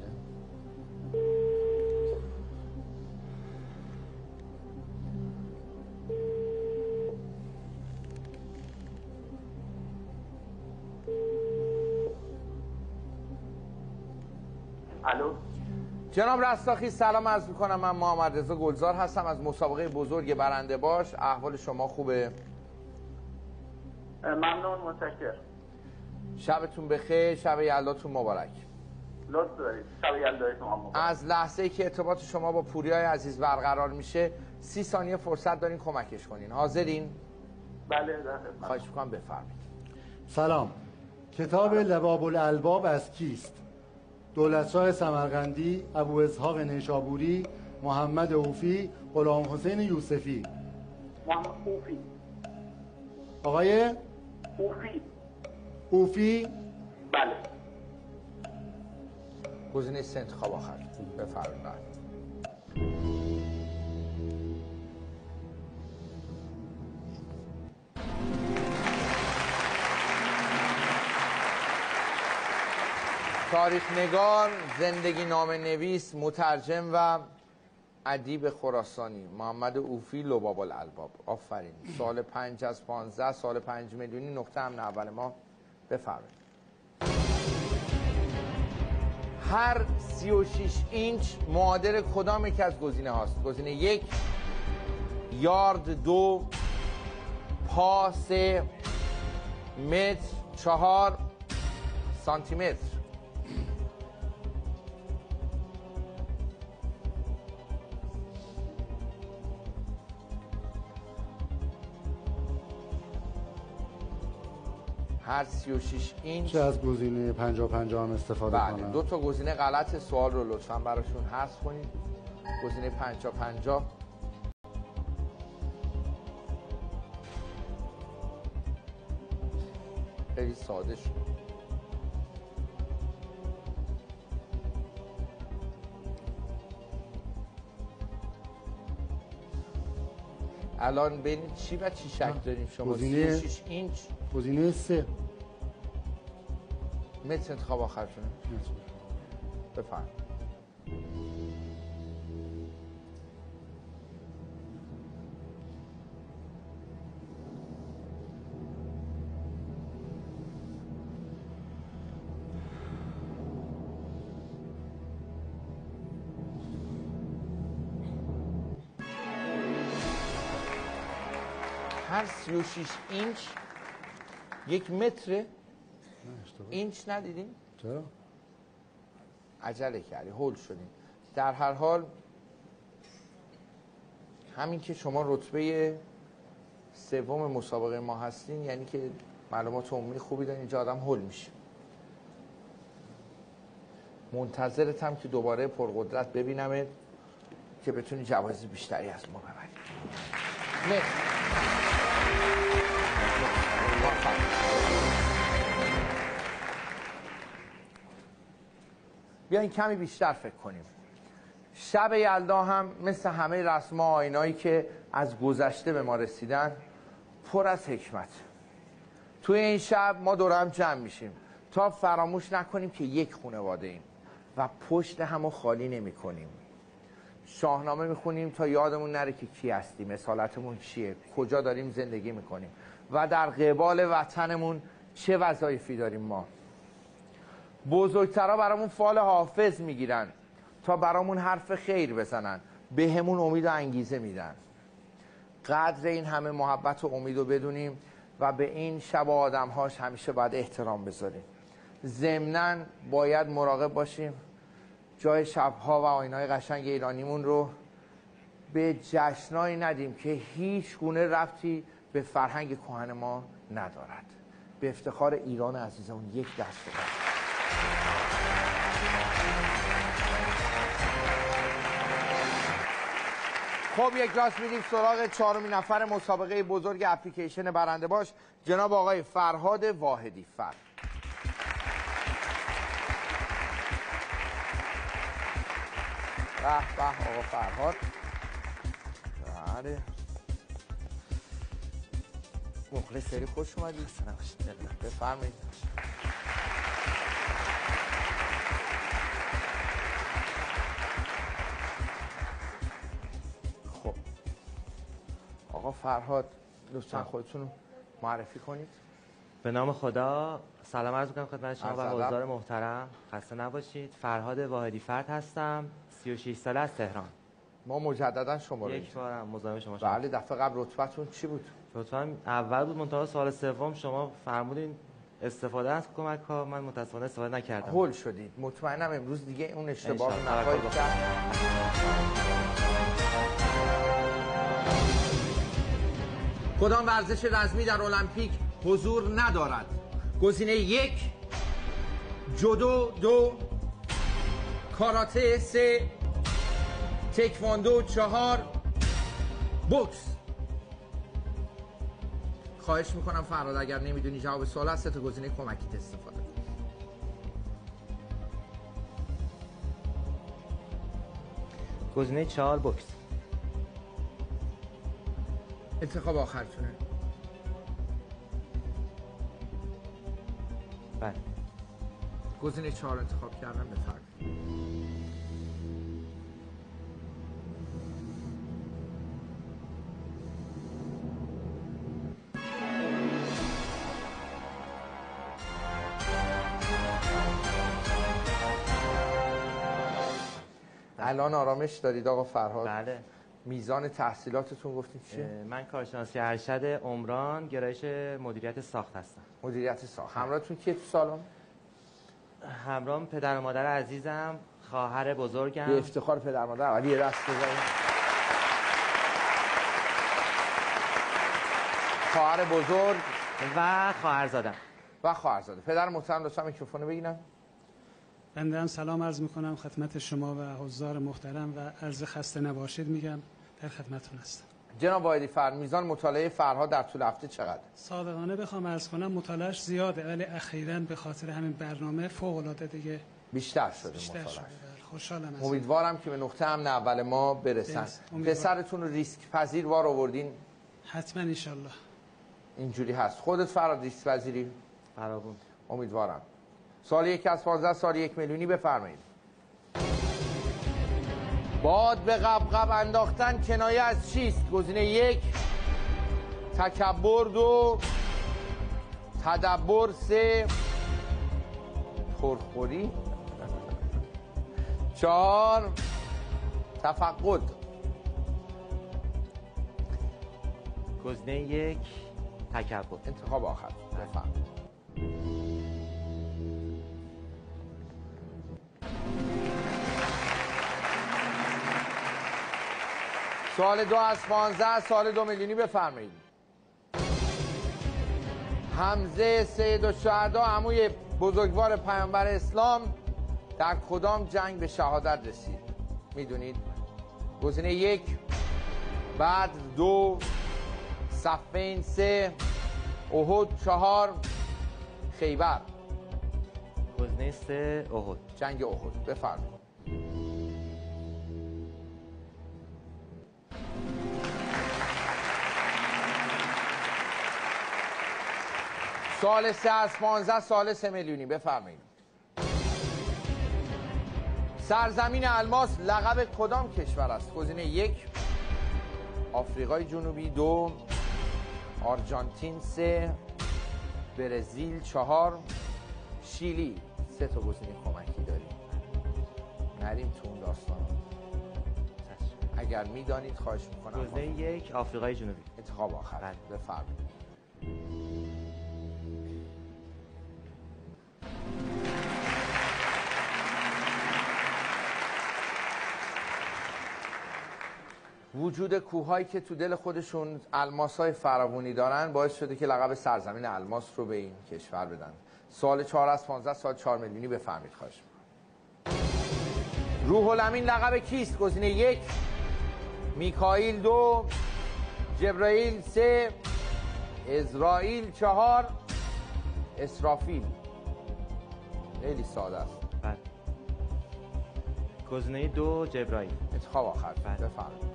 الو. جناب رستاخی سلام عرض میکنم. من محمد رضا گلزار هستم از مسابقه بزرگ برنده باش. احوال شما خوبه؟ ممنون، متشکرم. شبتون بخیر، شب یلداتون مبارک. لطف دارید. شب یلدای شما مبارک. از لحظه ای که ارتباط شما با پوریای عزیز برقرار میشه سی ثانیه فرصت دارین کمکش کنین. حاضرین؟ بله در خدمت. خواهش میکنم بفرمایید. سلام. کتاب لباب الالباب از کیست؟ دولتشاه سمرقندی، ابو اسحاق نیشابوری، محمد حوفی، غلام حسین یوسفی. محمد اوفی. آقای اوفی. اوفی. بله. گزینه سه انتخاب آخر. بفرمایید. تاریخ نگار، زندگی نامه نویس، مترجم و ادیب خراسانی محمد اوفی لباب الالباب. آفرین. سال پنج از پانزده، سال پنج میلیونی، نقطه امن اول ما. بفرمایید. هر سی و شش اینچ معادل کدام یک از گزینه هاست؟ گزینه یک یارد، دو پا، سه متر، چهار سانتی متر. هر سی و شش اینچ. چه از گزینه پنجاه پنجاه هم استفاده بله. کنم؟ دو تا گزینه غلط. سوال رو لطفاً براشون حذف کنید. گزینه پنجاه پنجاه. خیلی ساده شد. الان بین چی و چی شک داریم شما؟ گزینه سی و شش اینچ. گزینه سه متر انتخاب آخرشونه. بفرم. هر سی و شش اینچ یک متره. اینچ ندیدیم؟ چرا؟ عجله کردی، هول شدیم. در هر حال همین که شما رتبه سوم مسابقه ما هستین یعنی که معلومات عمومی خوبی دارین. اینجا آدم هول میشه. منتظرتم که دوباره پرقدرت ببینمت که بتونی جوایز بیشتری از ما ببری. نه بیاین کمی بیشتر فکر کنیم. شب یلدا هم مثل همه رسم و آیینایی که از گذشته به ما رسیدن پر از حکمت. توی این شب ما دور هم جمع میشیم تا فراموش نکنیم که یک خانواده ایم و پشت همو خالی نمی کنیم. شاهنامه میخونیم تا یادمون نره که کی هستیم، اصالتمون چیه، کجا داریم زندگی میکنیم و در قبال وطنمون چه وظایفی داریم. ما بزرگترها برامون فال حافظ میگیرن تا برامون حرف خیر بزنن، به همون امید و انگیزه میدن. قدر این همه محبت و امید رو بدونیم و به این شب و آدمهاش همیشه باید احترام بذاریم. ضمناً باید مراقب باشیم جای شبها و آیین‌های قشنگ ایرانیمون رو به جشنایی ندیم که هیچ گونه ربطی به فرهنگ کهن ما ندارد. به افتخار ایران عزیزمون یک دست بزنیم. خب یک راست میریم سراغ چهارمین نفر مسابقه بزرگ اپلیکیشن برنده باش، جناب آقای فرهاد واحدی فر. به به آقا فرهاد. بله مخلص، خیلی خوش اومدید. بفرمایید. خب آقا فرهاد لطفاً خودتون رو معرفی کنید. به نام خدا، سلام عرض می‌کنم خدمت شما و حضار محترم. خسته نباشید. فرهاد واحدی فرد هستم، سی و شش ساله از تهران. ما مجددا شما رو یک بارم مزاحم شما شدم. بله دفعه قبل رتبتون چی بود؟ رتبه‌ام اول بود، منتها سال سوم شما فرمودین استفاده از کمک‌ها، من متأسفانه استفاده نکردم. هول شدید. مطمئنم امروز دیگه اون اشتباه رو نخواهید کرد. کدام ورزش رزمی در المپیک حضور ندارد؟ گزینه یک جودو، دو کاراته، سه تکواندو، چهار بوکس. خواهش میکنم فرهاد اگر نمیدونی جواب سوال هست سه تا گزینه کمکیت استفاده کن. گزینه چهار بوکس. انتخاب آخرتونه. بله. گزینه چهار انتخاب کردم. بفرمایید. الان آرامش دارید آقا فرهاد؟ بله. میزان تحصیلاتتون گفتید چیه؟ من کارشناسی ارشد عمران، گرایش مدیریت ساخت هستم. مدیریت ساخت. همراهتون کیه تو سالن؟ همراهم پدر و مادر عزیزم، خواهر بزرگم. به افتخار پدر مادر. ولی یه دست بزنید. خواهر بزرگ و خواهرزادم. و خواهرزاده. پدر محترم لطفا میکروفون بگیرم. بنده هم سلام عرض میکنم خدمت شما و حضار محترم و عرض خسته نباشید میگم. در خدمتتون هستم. جناب وایدی فر، میزان مطالعه فرهاد در طول هفته چقدر؟ صادقانه بخوام عرض کنم مطالعهش زیاده، ولی اخیراً به خاطر همین برنامه فوق العاده دیگه بیشتر شده. بیشتر شده. خوشحالم از امیدوارم که به نقطه امن اول ما برسن. پسرتون رو ریسک پذیر وار آوردین؟ حتما ان شاء الله. اینجوری هست. خودت فرهاد ریسک پذیری؟ فراوون. امیدوارم. سال یک از پانزده، سال یک میلیونی. بفرمایید. باد به قبقب انداختن کنایه از چیست؟ گزینه یک تکبر، دو تدبر، سه پرخوری، چهار تفقد. گزینه یک تکبر. انتخاب آخر. بفرمایید. سال دو از پانزده، سال دو میلیونی. بفرمایید. حمزه سید الشهدا، عموی بزرگوار پیامبر اسلام، در کدام جنگ به شهادت رسید؟ میدونید؟ گزینه یک بدر، دو صفین، سه احد، چهار خیبر. گزینه سه احد. جنگ احد. بفرمایید. سال سه از پانزده، سال سه میلیونی. بفرمایید. سرزمین الماس لقب کدام کشور است؟ گزینه یک آفریقای جنوبی، دو آرژانتین، سه برزیل، چهار شیلی. سه تا گزینه کمکی داریم. نریم تو اون داستان. اگر میدانید خواهش میکنم. گزینه یک آفریقای جنوبی. انتخاب آخر. بفرمایید. وجود کوههایی که تو دل خودشون الماس‌های فراوانی دارن باعث شده که لقب سرزمین الماس رو به این کشور بدن. سال چهار از پانزده، سال چهار میلیونی. بفرمایید. خواهش می‌کنم. روح الامین لقب کیست؟ گزینه یک میکائیل، دو جبرائیل، سه اسرائیل، چهار اسرافیل. خیلی ساده است. بله. گزینه دو جبرائیل. انتخاب آخر. بفرمایید.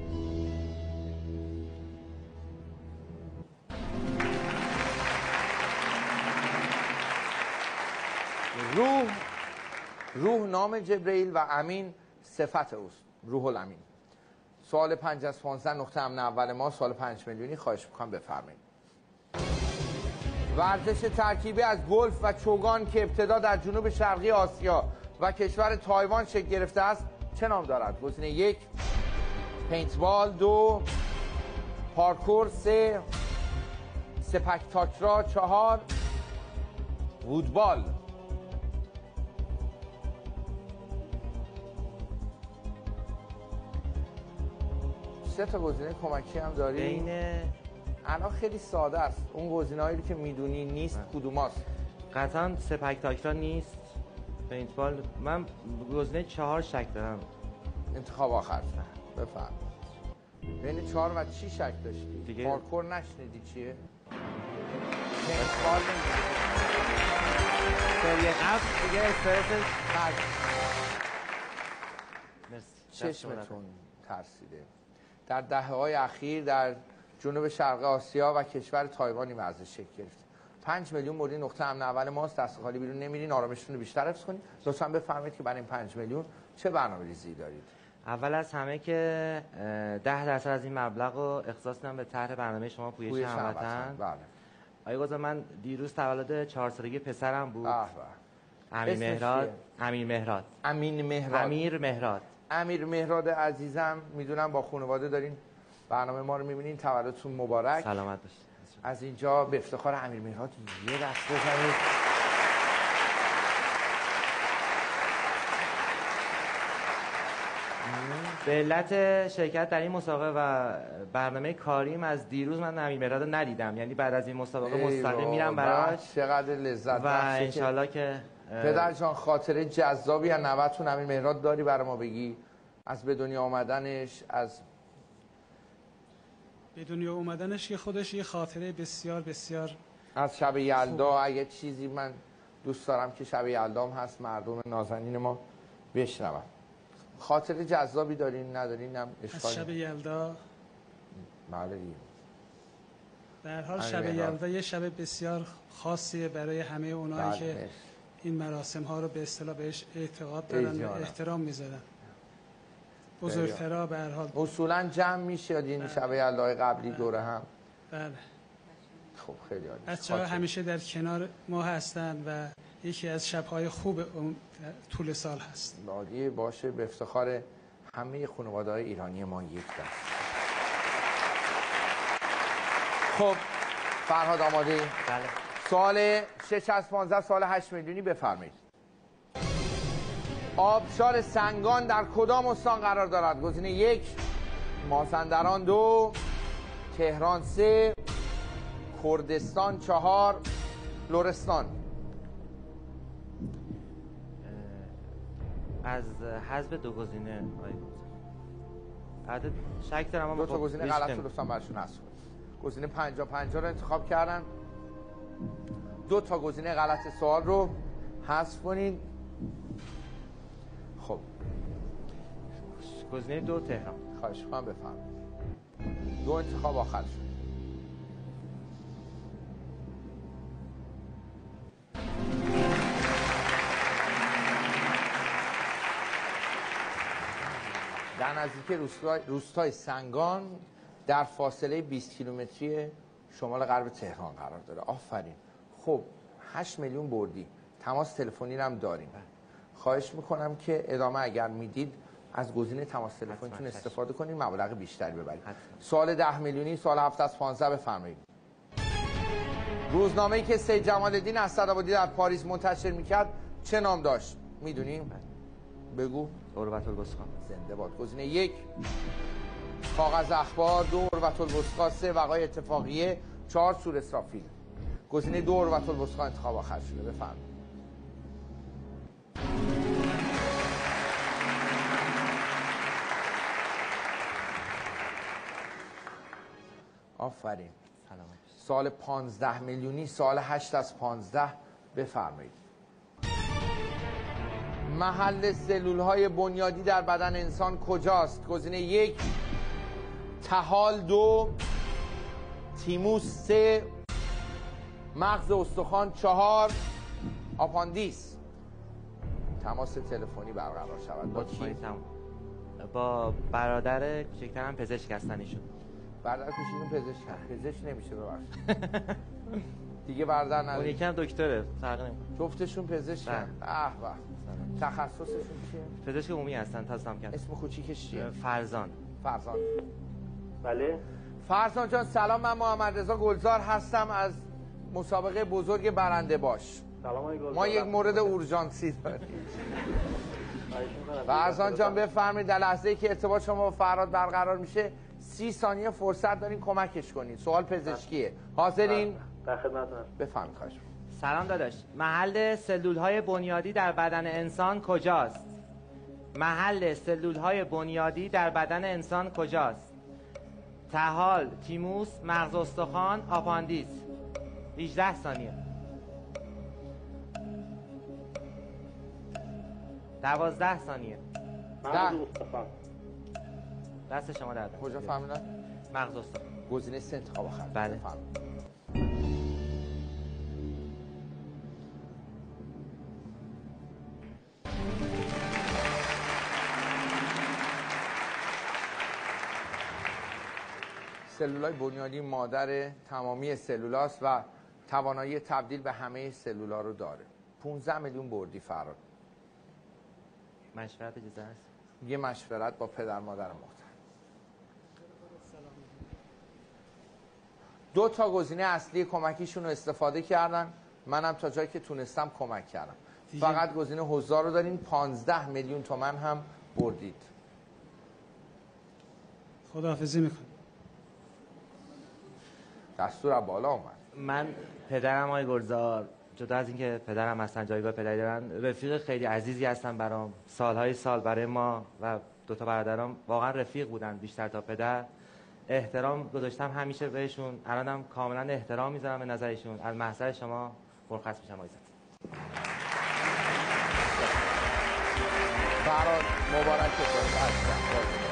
روح روح نام جبرئیل و امین صفت اوست. روح الامین. سوال پنج از پانزده، نقطه امن اول ما، سال پنج میلیونی. خواهش میکنم بفرمایید. ورزش ترکیبی از گلف و چوگان که ابتدا در جنوب شرقی آسیا و کشور تایوان شکل گرفته است چه نام دارد؟ گزینه یک پینتبال، دو پارکور، سه سپک تاکرا، چهار وودبال. سه تا گزینه کمکی هم داری؟ بین الان خیلی ساده است. اون گزینه‌هایی که میدونی نیست کدوماست؟ قطعا سپک تاکرا نیست. پینتبال. من گزینه چهار شک دارم. انتخاب آخر. بفرمایید. بین چهار و چی شک داشتی؟ دیگه پارکور نشنیدی چیه؟ نمیخواد سری قبل دیگه استرسش چشمتون ترسیده. در دهه‌های اخیر در جنوب شرق آسیا و کشور تایوانی وضع شکل گرفت. پنج میلیون مورد نقطه امن اول ماست، دست خالی بیرون نمیرین، آرامشتون رو بیشتر حفظ کنید. لطفاً بفرمایید که برای این پنج میلیون چه برنامه‌ریزی دارید؟ اول از همه که ده درصد از این مبلغ رو اختصاص میدم به طرح برنامه شما پویش هموطن. بله. آقای گلزار، من دیروز تولد چهار سالگی پسرم بود. امیر مهراد. امیر مهراد. امین مهراد. امیر مهراد. امیر مهراد عزیزم، میدونم با خانواده دارین برنامه ما رو میبینین. تولدتون مبارک. سلامت باشید. از اینجا به افتخار امیر مهراد یه دست بزنید. به علت شرکت در این مسابقه و برنامه کاریم از دیروز من امیر مهراد رو ندیدم، یعنی بعد از این مسابقه مستقیم میرم براش. چقدر لذت و انشالله که پدر جان خاطره جذابی از نوتون امیر مهراد داری برای ما بگی؟ از به دنیا آمدنش، از به دنیا اومدنش که خودش یه خاطره بسیار بسیار از شب یلدا. اگه چیزی من دوست دارم که شب یلدام هست مردم نازنین ما بشنون. خاطره جذابی دارین ندارین؟ هم از شب یلدا. بله. در حال شب یلدا یه شب بسیار خاصیه برای همه اونایی که این مراسم ها رو به اصطلاح بهش اعتقاد دارن و احترام میذارن. بزرگترا به هر حال اصولا جمع میشه این شب یلدای قبلی دوره هم. بله. خب خیلی عالی. بچه‌ها همیشه در کنار ما هستن و یکی از شب‌های خوب اون طول سال هست. عالیه، باشه. به افتخار همه خانواده‌های ایرانی ما یک دست. خب فرهاد آماده ایم؟ بله. سوال شش از پانزده، سوال هشت میلیونی بفرمایید. آبشار سنگان در کدام استان قرار دارد؟ گزینه یک مازندران، دو تهران، سه کردستان، چهار لرستان. از حذف دو گزینه عدد شک دارم. دو تا گزینه غلط رو لطفاً برشون حذف کنید. گزینه پنجاه پنجاه رو انتخاب کردن. دو تا گزینه غلط سوال رو حذف کنید. خب گزینه دو تهران. خواهش می‌کنم بفرمایید. دو انتخاب آخر شد. در نزدیکی روستای, روستای سنگان در فاصله بیست کیلومتری شمال غرب تهران قرار داره. آفرین. خب هشت میلیون بردی. تماس تلفنی هم داریم. خواهش میکنم که ادامه اگر میدید از گزینه تماس تلفنیتون استفاده کنید، مبلغ بیشتری ببرید. سوال ده میلیونی، سوال هفت از پانزده بفرمایید. روزنامه‌ای که سید جمال الدین اسدآبادی در پاریس منتشر میکرد چه نام داشت؟ میدونیم؟ بگو. اروت الوثقی. زنده باد. گزینه یک کاغذ اخبار، دو اروت الوثقی، سه وقایع اتفاقیه، چهار سور اسرافیل. گزینه دو اروت الوثقی انتخاب آخر شده. بفرمایید. آفرین. سال پانزده میلیونی، سال هشت از پانزده بفرمایید. محل سلول های بنیادی در بدن انسان کجاست؟ گزینه یک طحال، دو تیموس، سه مغز استخوان، چهار آپاندیس. تماس تلفنی برقرار شود. با کی؟ با برادر کوچکترم پزشک هستن ایشون. برادر کوچیکتون پزشک هست؟ پزشک نمیشه ببخشید. دیگه برادر نداره. اون یکم دکتره، فرق نمیکنه. جفتشون پزشکن. اه به. تخصصشون چیه؟ پزشک عمومی هستن. تازم کردن. اسم کوچیکش چیه؟ فرزان. فرزان. بله. فرزان جان سلام، من محمد رضا گلزار هستم از مسابقه بزرگ برنده باش. سلام آقای گلزار. ما یک مورد اورژانسی داریم. فرزان جان بفرمایید. در لحظه‌ای که ارتباط شما با فرهاد برقرار میشه سی ثانیه فرصت دارین کمکش کنید. سوال پزشکیه. حاضرین؟ در خدمتتون هستم. بفرمایید. خواهش سلام داداش. محل سلول‌های بنیادی در بدن انسان کجاست؟ محل سلول‌های بنیادی در بدن انسان کجاست؟ طحال، تیموس، مغز استخوان، آپاندیس. هجده ثانیه. دوازده ثانیه. مغز استخوان. دست شما درد. کجا فهمیدن؟ مغز استخوان. گزینه سه انتخاب آخر. بله. سلولای بنیادی مادر تمامی سلولاست و توانایی تبدیل به همه سلولا رو داره. پانزده میلیون بردی فراد. مشورت اجازه هست؟ یه مشورت با پدر مادر محترم. دو تا گزینه اصلی کمکیشون رو استفاده کردن، منم تا جایی که تونستم کمک کردم. فقط گزینه حضار رو دارین، پانزده میلیون تومن هم بردید. خداحافظی میکنم. دستور از بالا اومد. من پدرم آقای گلزار، جدا از اینکه پدرم هستن، جایگاه پدری دارن، رفیق خیلی عزیزی هستن برام. سالهای سال برای ما و دو تا برادرام واقعا رفیق بودن، بیشتر تا پدر. احترام گذاشتم همیشه بهشون، الانم کاملا احترام میذارم به نظرشون. از محضر شما مرخص میشم آقای زد. فراد مبارک باشه.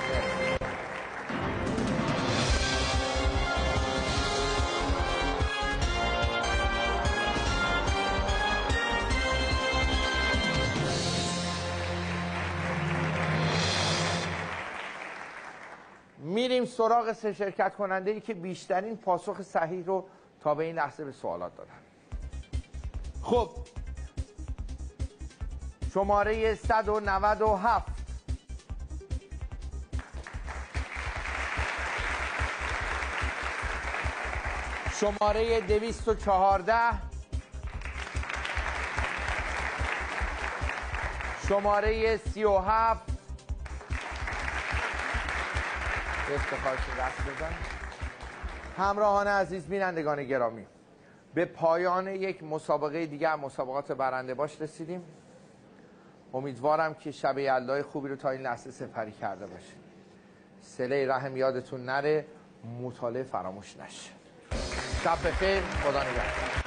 میریم سراغ سه شرکت کننده ای که بیشترین پاسخ صحیح رو تا به این لحظه به سوالات دادن. خب شماره صد و نود و هفت، شماره دویست و چهارده، شماره سی و هفت. افتخارشون دست بزن. همراهان عزیز، بینندگان گرامی، به پایان یک مسابقه دیگر، مسابقات برنده باش رسیدیم. امیدوارم که شب یلدای خوبی رو تا این لحظه سپری کرده باشید. صله رحم یادتون نره، مطالعه فراموش نشه. شب بخیر، خدا نگهدار.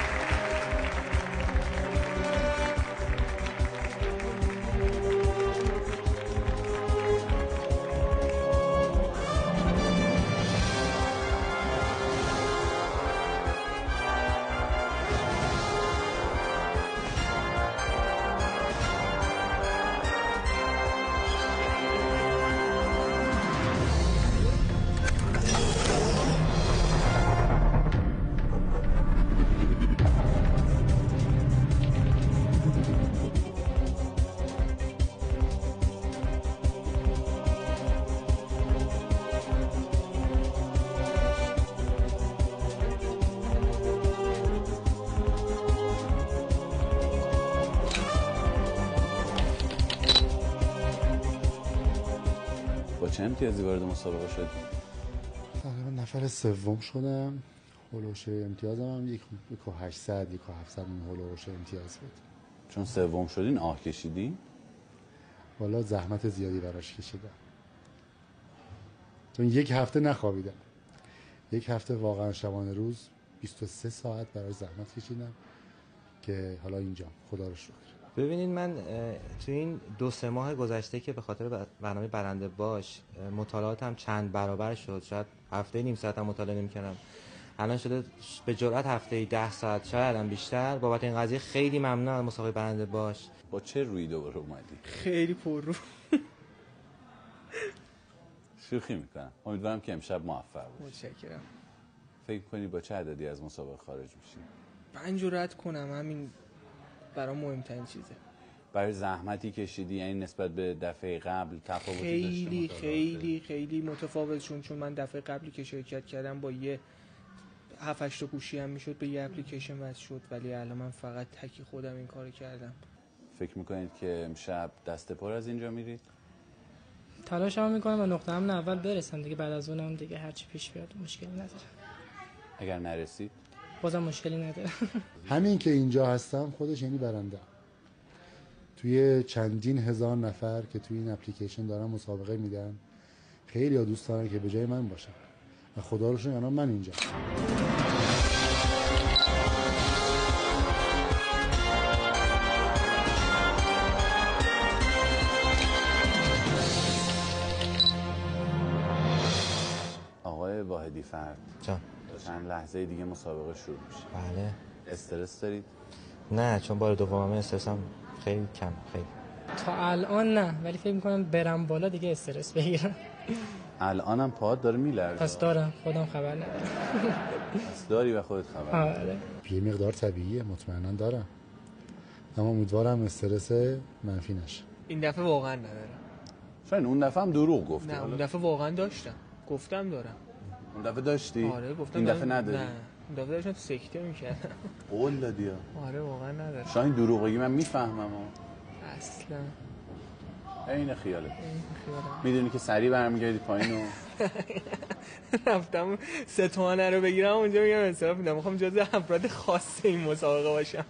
چه امتیازی وارد مسابقه شدی؟ تقریبا نفر سوم شدم. هولوش امتیازم هم یک و هشتصد یک و هفتصد این هولوش امتیاز بود. چون سوم شدین آه کشیدین؟ والا زحمت زیادی براش کشیدم، چون یک هفته نخوابیدم. یک هفته واقعا شبانه روز بیست و سه ساعت براش زحمت کشیدم که حالا اینجا خدا رو شکر. ببینید من تو این دو سه ماه گذشته که به خاطر برنامه برنده باش مطالعاتم چند برابر شد، شاید هفته نیم ساعت هم مطالعه نمی‌کردم، الان شده به جرئت هفته ده ساعت، شاید هم بیشتر. بابت این قضیه خیلی ممنون از مسابقه برنده باش. با چه روی دوباره اومدی؟ خیلی پر رو. شوخی میکنم. امیدوارم که امشب موفق باشی. متشکرم. فکر کنی با چه عددی از مسابقه خارج میشی؟ پنج رو رد کنم، همین برام مهمترین چیزه. برای زحمتی کشیدی، یعنی نسبت به دفعه قبل تفاوتی داشته؟ خیلی خیلی خیلی متفاوتشون، چون من دفعه قبلی که شرکت کردم با یه هفت هشت گوشی هم میشد به یه اپلیکیشن وصل شد، ولی الان من فقط تکی خودم این کارو کردم. فکر میکنید که امشب دست پر از اینجا میرید؟ تلاشمو میکنم و نقطه هم اول برسم دیگه، بعد از اونم دیگه هرچی پیش بیاد مشکلی نداره. اگر نرسید بازم مشکلی نداره. همین که اینجا هستم خودش یعنی برنده. توی چندین هزار نفر که توی این اپلیکیشن دارن مسابقه میدن، خیلی ها دوست دارن که به جای من باشن. و خدا رو شکر الان من اینجا. آقای واحدی فرد جان چند لحظه دیگه مسابقه شروع میشه. بله. استرس دارید؟ نه چون بار دومه استرسم خیلی کم خیلی. تا الان نه ولی فکر میکنم برم بالا دیگه استرس بگیرم. الانم پاهات داره میلرزه؟ پس دارم خودم خبر ندارم. پس داری و خودت خبر نداری؟ یه مقدار طبیعیه مطمئنا دارم، اما امیدوارم استرس منفی نشه. این دفعه واقعا ندارم. شاید اون دفعه هم دروغ گفتی. نه اون دفعه واقعا داشتم، گفتم دارم. اون دفعه داشتی؟ آره گفتم. این دفعه نداری؟ نه اون دفعه داشتم سکته میکردم. قول دادی ها؟ آره واقعا ندارم. شاید دروغ بگی من میفهمم ها. اصلا عین خیاله. عین خیاله. میدونی که سریع برمیگردی پایین و رفتم سه تومنه رو بگیرم اونجا میگم انصراف میدم، میخوام جزو افراد خاص این مسابقه باشم.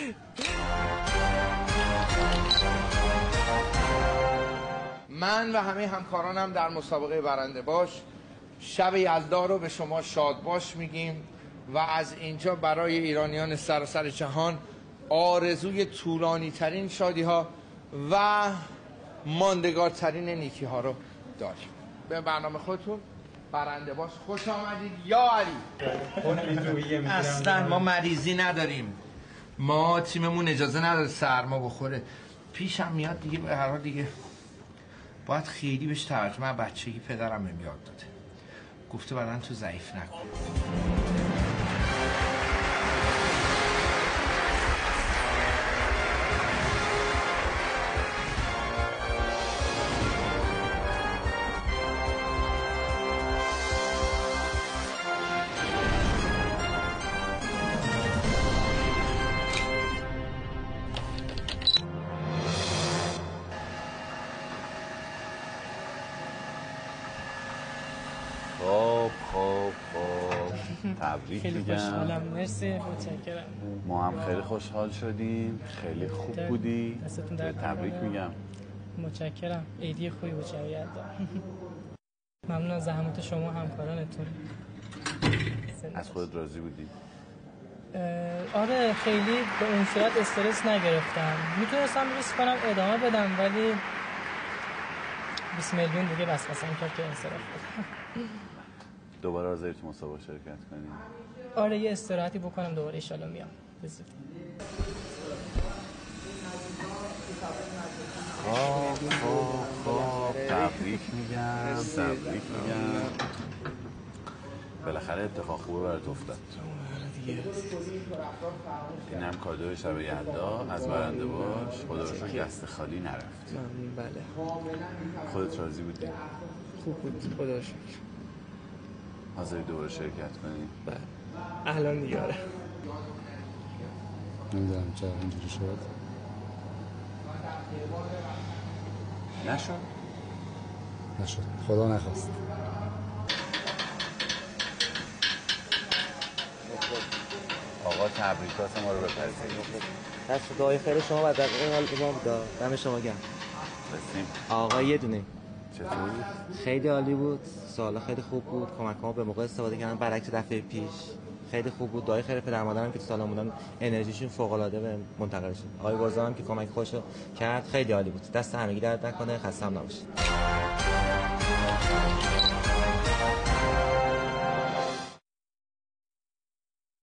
من و همه همکارانم در مسابقه برنده باش شب یلدا رو به شما شاد باش میگیم و از اینجا برای ایرانیان سراسر جهان آرزوی طولانی ترین شادی ها و ماندگارترین نیکی ها رو داریم. به برنامه خودتون برنده باش خوش آمدید. یا علی. اصلا ما مریضی نداریم، ما تیممون اجازه نداره سرما بخوره. پیشم میاد دیگه، به هر حال دیگه باید خیلی بهش توجه. من بچگی پدرم بهم یاد داده، گفته بدن تو ضعیف نکن. خیلی خوشحالم. مرسی متشکرم. ما هم خیلی خوشحال شدیم، خیلی خوب بودی. تبریک میگم. متشکرم. عیدی خوبی بود شب یلدا. ممنون از زحمات شما همکارانتون. از خودت راضی بودی؟ آره خیلی به اون صورت استرس نگرفتم. میتونستم ریسک کنم ادامه بدم ولی بیست میلیون دیگه وسوسه‌ام کرد که انصراف بدم. دوباره حاضری تو مسابقه شرکت کنی؟ آره یه استراحتی بکنم دوباره ان شاءالله میام. بزرد. خب خب خب تبریک میگم تبریک میگم. بالاخره اتفاق خوبه برات افتاد. این هم کادوی شب یلدا از برنده باش. خدا رو شکر دست خالی نرفت. بله. خودت راضی بودی؟ خوب بود خدا رو شکر. حاضری دوباره شرکت کنی؟ بله. الان دیگه آره. نمیدونم چرا اینجوری شد. نشد؟ نشد. خدا نخواست. آقا تبریکات ما رو بپذیرید. دست دعای خیر شما و دقیقه حال ایمان بود. دم شما گرم. بسیم. آقا یه دونه. چطور؟ خیلی عالی بود. سوالا خیلی خوب بود. کمک‌ها به موقع استفاده کردن برعکس دفعه پیش. خیلی خوب بود. دعای خیر پدر مادرم که تو سالن بودن انرژیشون فوق‌العاده به منتقل شد. آقای گرزا هم که کمک خوشو کرد خیلی عالی بود. دست همگی درد نکنه. خسته هم نباشید.